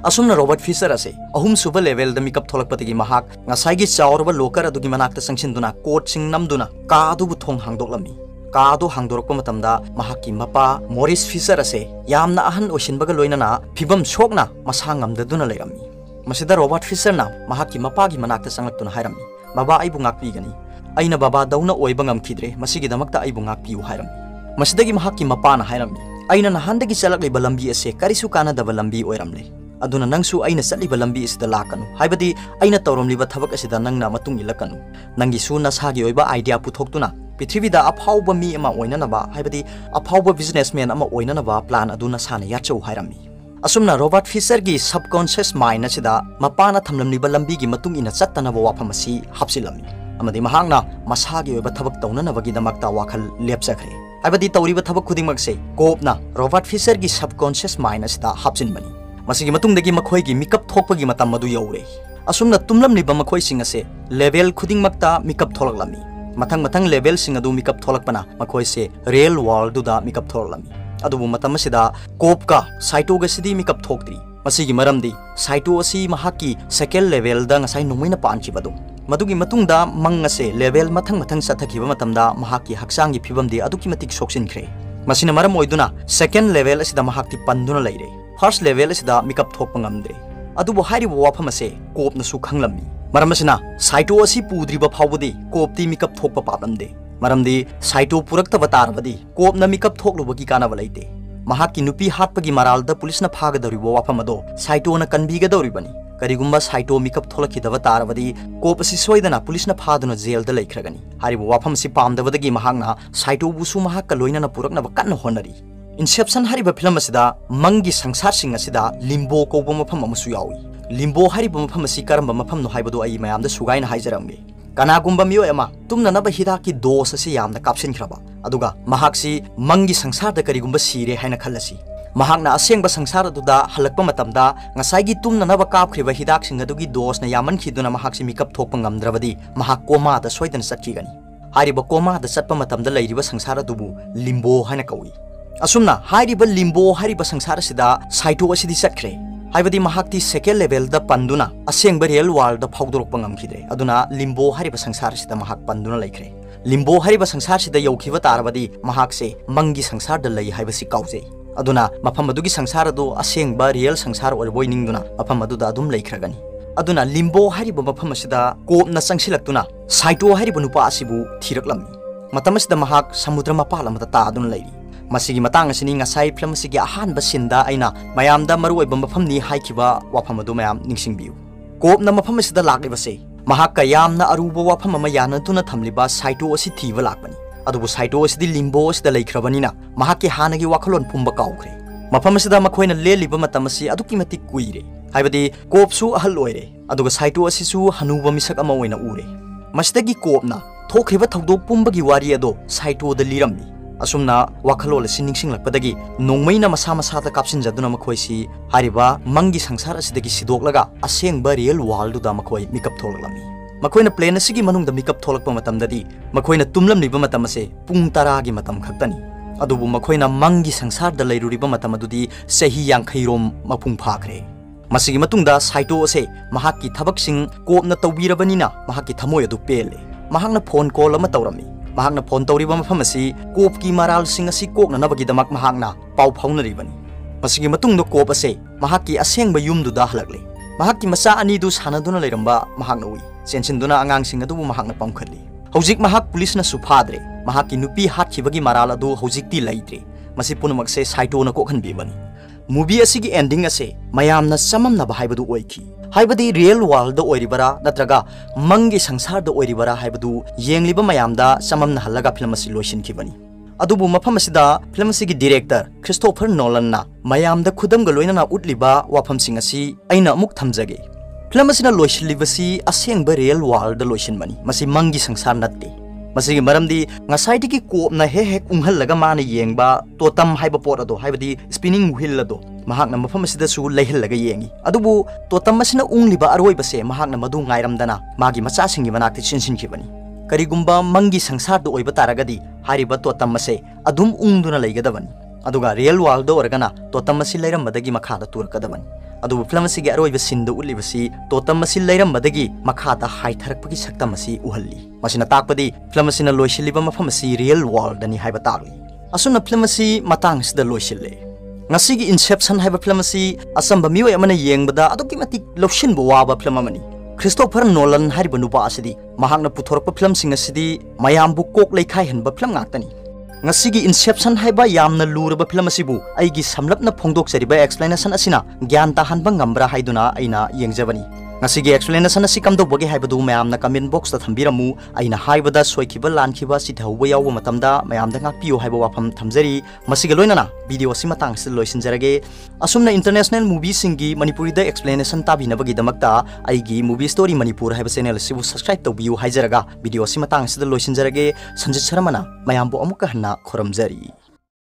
असुमना रॉबर्ट फिशर असे अहुम सुब लेवल द मिकअप थोलकपतिगी महाक ngasai चावरब लोकर अदुगी मनाक्ता संगसिनदुना कोट सिंग नमदुना का अदुबु थोंग हांगदोकलमी का अदु हांगदोरकप मतमदा महाकी मपा मोरिस फिशर असे यामना अहन ओसिनबगा लोइनना फिबम सोकना मसा ngamददुना लेरमी मसिदा रॉबर्ट फिशर ना महाकी मपागी मनाक्ता संगलक्तुना हायरमी बाबा आइबु ngakpigani aina baba dauna oiba ngamkhidre masigi damakta aibu ngakpiu hairami masidagi mahakki mapana hairami aina nahandagi chalakliba lambi ase karisu kana daba lambi oiramle aduna nangsu aina chatliba lambi isida lakanu haibadi aina tawromliba thabak asida nangna matung ilakanu nangi su nasagi oiba idea puthoktuna prithivida aphauba mi ama oinanaba haibadi aphauba businessman ama oinanaba plan aduna sana yachau hairami asumna Robert Fisher gi subconscious mind asida mapana thamlamliba lambi gi matung ina chattanaba wafamasi hapsilami amadi mahangna masagi oiba thabak taunanabagi damakta wakhal lepchakre haibadi tawriba thabak khudingmak se kopna Robert Fisher gi subconscious mind asida hapsinbani masigi matungdagi makhoi gi makeup thokpagi matam madu yaure asumna tumlamliba makhoi sing ase level khudingmakta makeup tholaklami mathang mathang level sing adu makeup tholakpana makhoi se real world du da makeup tholaklami adubu matam asida kopka saito ga sidi makeup thoktri masigi maramdi saito asi mahaki second level da ngasai nungmaina panchi badu madugi matungda mangase level mathang mathang sathakhiba matamda mahaki haksangi phibamdi aduki matik soksinkhre masina maram oiduna second level asida mahakti panduna leire first level asida makeup thokpa ngamdre adubu hairiba wafam ase kopna su khanglammi maram asina saito asi pudriba phawbudi kopti makeup thokpa paplamde maramdi saito puraktaba tarabadi kopna makeup thoklubagi kanaba leite mahakki nupi hatpagi maralda pulisna phagadariba wafam ado saito na kanbigadoribani karigumba saito makeup tholakidaba tarabadi kop asi soidana pulisna phaduna jail da laikhragani haribu wafam si pamdabadagi mahangna saito busu mahakka loinana purakna kanna honari inception hariba film asida mangi sangsar sing asida limbo kobo mafam amasu yawi limbo hariba mafam asi karamba mafam no haibadu ai mayamda sugaina haijaramge kanagumba miyo ama tumna naba hidaki dos asi yamda kapsinkraba aduga mahaksi mangi sangsar da karigumba sire haina khallasi mahakna asengba sangsar aduda halakpa matamda ngasai tumna naba kapkhriba hidak sing adugi dos na yaman khiduna mahaksi makeup thokpa ngamdrabadi mahak koma da soidan satkigani hariba koma da satpa matamda leiriba sangsar adubu limbo haina kawi asumna hariba limbo hariba sangsar sida saito asidi satkre haibadi mahakti second level da panduna asengba real world da phawdorokpa ngamkhidre aduna limbo hariba sangsar sida mahak panduna laikre limbo hariba sangsar sida yaukiba tarabadi mahakse mangi sangsar da lei haibasi kauje aduna mafam adugi sangsar adu asengba real sangsar orboi ningduna mafam aduda adum laikhragani aduna limbo hariba mafam asida kopna sangsilaktuna saito hariba nupa asibu thiraklammi matam asida mahak samudra mapal amata ta adun leiri masigi matang asini ngasai film asigi ahanba sinda aina mayamda maru oiba mafam ni haikiba wafam adu mayam ningsingbiu kopna mafam asida laklibase mahak kayamna aruba wafam ama yanatuna thamliba saito asi thiba lakbani adubu saito asidi limbo asida laikhrabanina mahakki hanagi wakhalon pumba kaukre mafam asida makhoina leliba matam asi aduki matik kuire haibadi kopsu ahal oire aduga saito asisu hanuba misak ama oina ure masdagi kopna thokriba thodok pumbagi wari ado saito da liramni asumna wakhalol siningsing lakpadagi nongmaina masa masa ta kapsin jaduna makhoisi hariba mangi sangsar asidagi sidoklaga asengba real world da makhoi makeup tholaklammi makoina plane asigi manung da makeup tholakpa matam dadi makoina tumlamliba matam ase pung tara gi matam khaktani adubu makoina mangi sangsar da leiruriba matam adudi sahi yankhai rom mapung phakre masigi matungda saito ase mahakki thabaksing kopna tawbirabanina mahakki thamoi adu pele mahakna phone call ama tawrami mahakna phone tawriba mafam asi kopki maral sing asi kokna nabagi damak mahakna pau phaunaribani masigi matungda kop ase mahakki asengba yumdu da halakle mahakki masa ani du sanaduna leiramba mahakna ui sensinduna angang sing adubu mahakna pamkhatli hojik mahak police na suphadre mahakki nupi hatkibagi maral adu hojikti laidre masi punamak se saito na kokhan bibani movie asigi ending ase mayamna samamna bahaibadu oiki haibadi real world da oiribara natraga mangi sangsar da oiribara haibadu yengliba mayamda samamna halaga film asi loishin kibani adubu mafam asida film asigi director Christopher Nolan na mayamda khudam ga loinana utliba wafam sing asi aina amuk thamjage film asina loishlibasi asengba real world da loishin mani masi mangi sangsar natte masigi maramdi ngasai digi kopna he he unghallaga mana yengba totam haiba pot ado haibadi spinning wheel ado mahakna mafam asida su leihallaga yengi adubu totam asina ungliba aroiba se mahakna madu ngairamdana magi macha singi manakti chinsin kibani karigumba mangi sangsar do oiba taragadi hariba totam ase adum ungduna leigadabani aduga real world do organa totam asi leirambadagi makhada turkadabani अदुबु film असिगी अरोइबा scene दु उलिबसि तोतम असि लैरमबदगी मखादा हाइथरकपगी सक्तम असि उहल्ली मसिना ताकपदी film असिना लोइसिलिबा मफम असि रियल वर्ल्ड दनि हाइबा तारुई असुना फिल्म असि मतांग सिदा लोइसिल्ले ngasi Inception haiba film asi asamba miwai amana yengbada aduki matik lopshinbu waba film amani Christopher Nolan hariba nupa asidi mahakna puthorpa film sing asidi mayambu kok leikhai henba film ngaktani ngasi Inception haiba yamna luraba film asibu aigi samlapna phongdok seriba explanation asina gyan ta hanba ngambra haiduna aina yengjabani ngasi explanation asi kamdo boge haibadu mayamna comment box ta thambiramu aina haibada soikiba lankhiba sithauba yawa matamda mayamda ngakpiyo haiba wafam thamjari masiga loinana video si matang sil loisinjarage asumna international movie singi manipuri da explanation tabinabagi damakta aigi movie story manipur haiba channel sibu subscribe tawbiu haijaraga video si matang sil loisinjarage sanjit sharamana mayambo amuka hanna khoramjari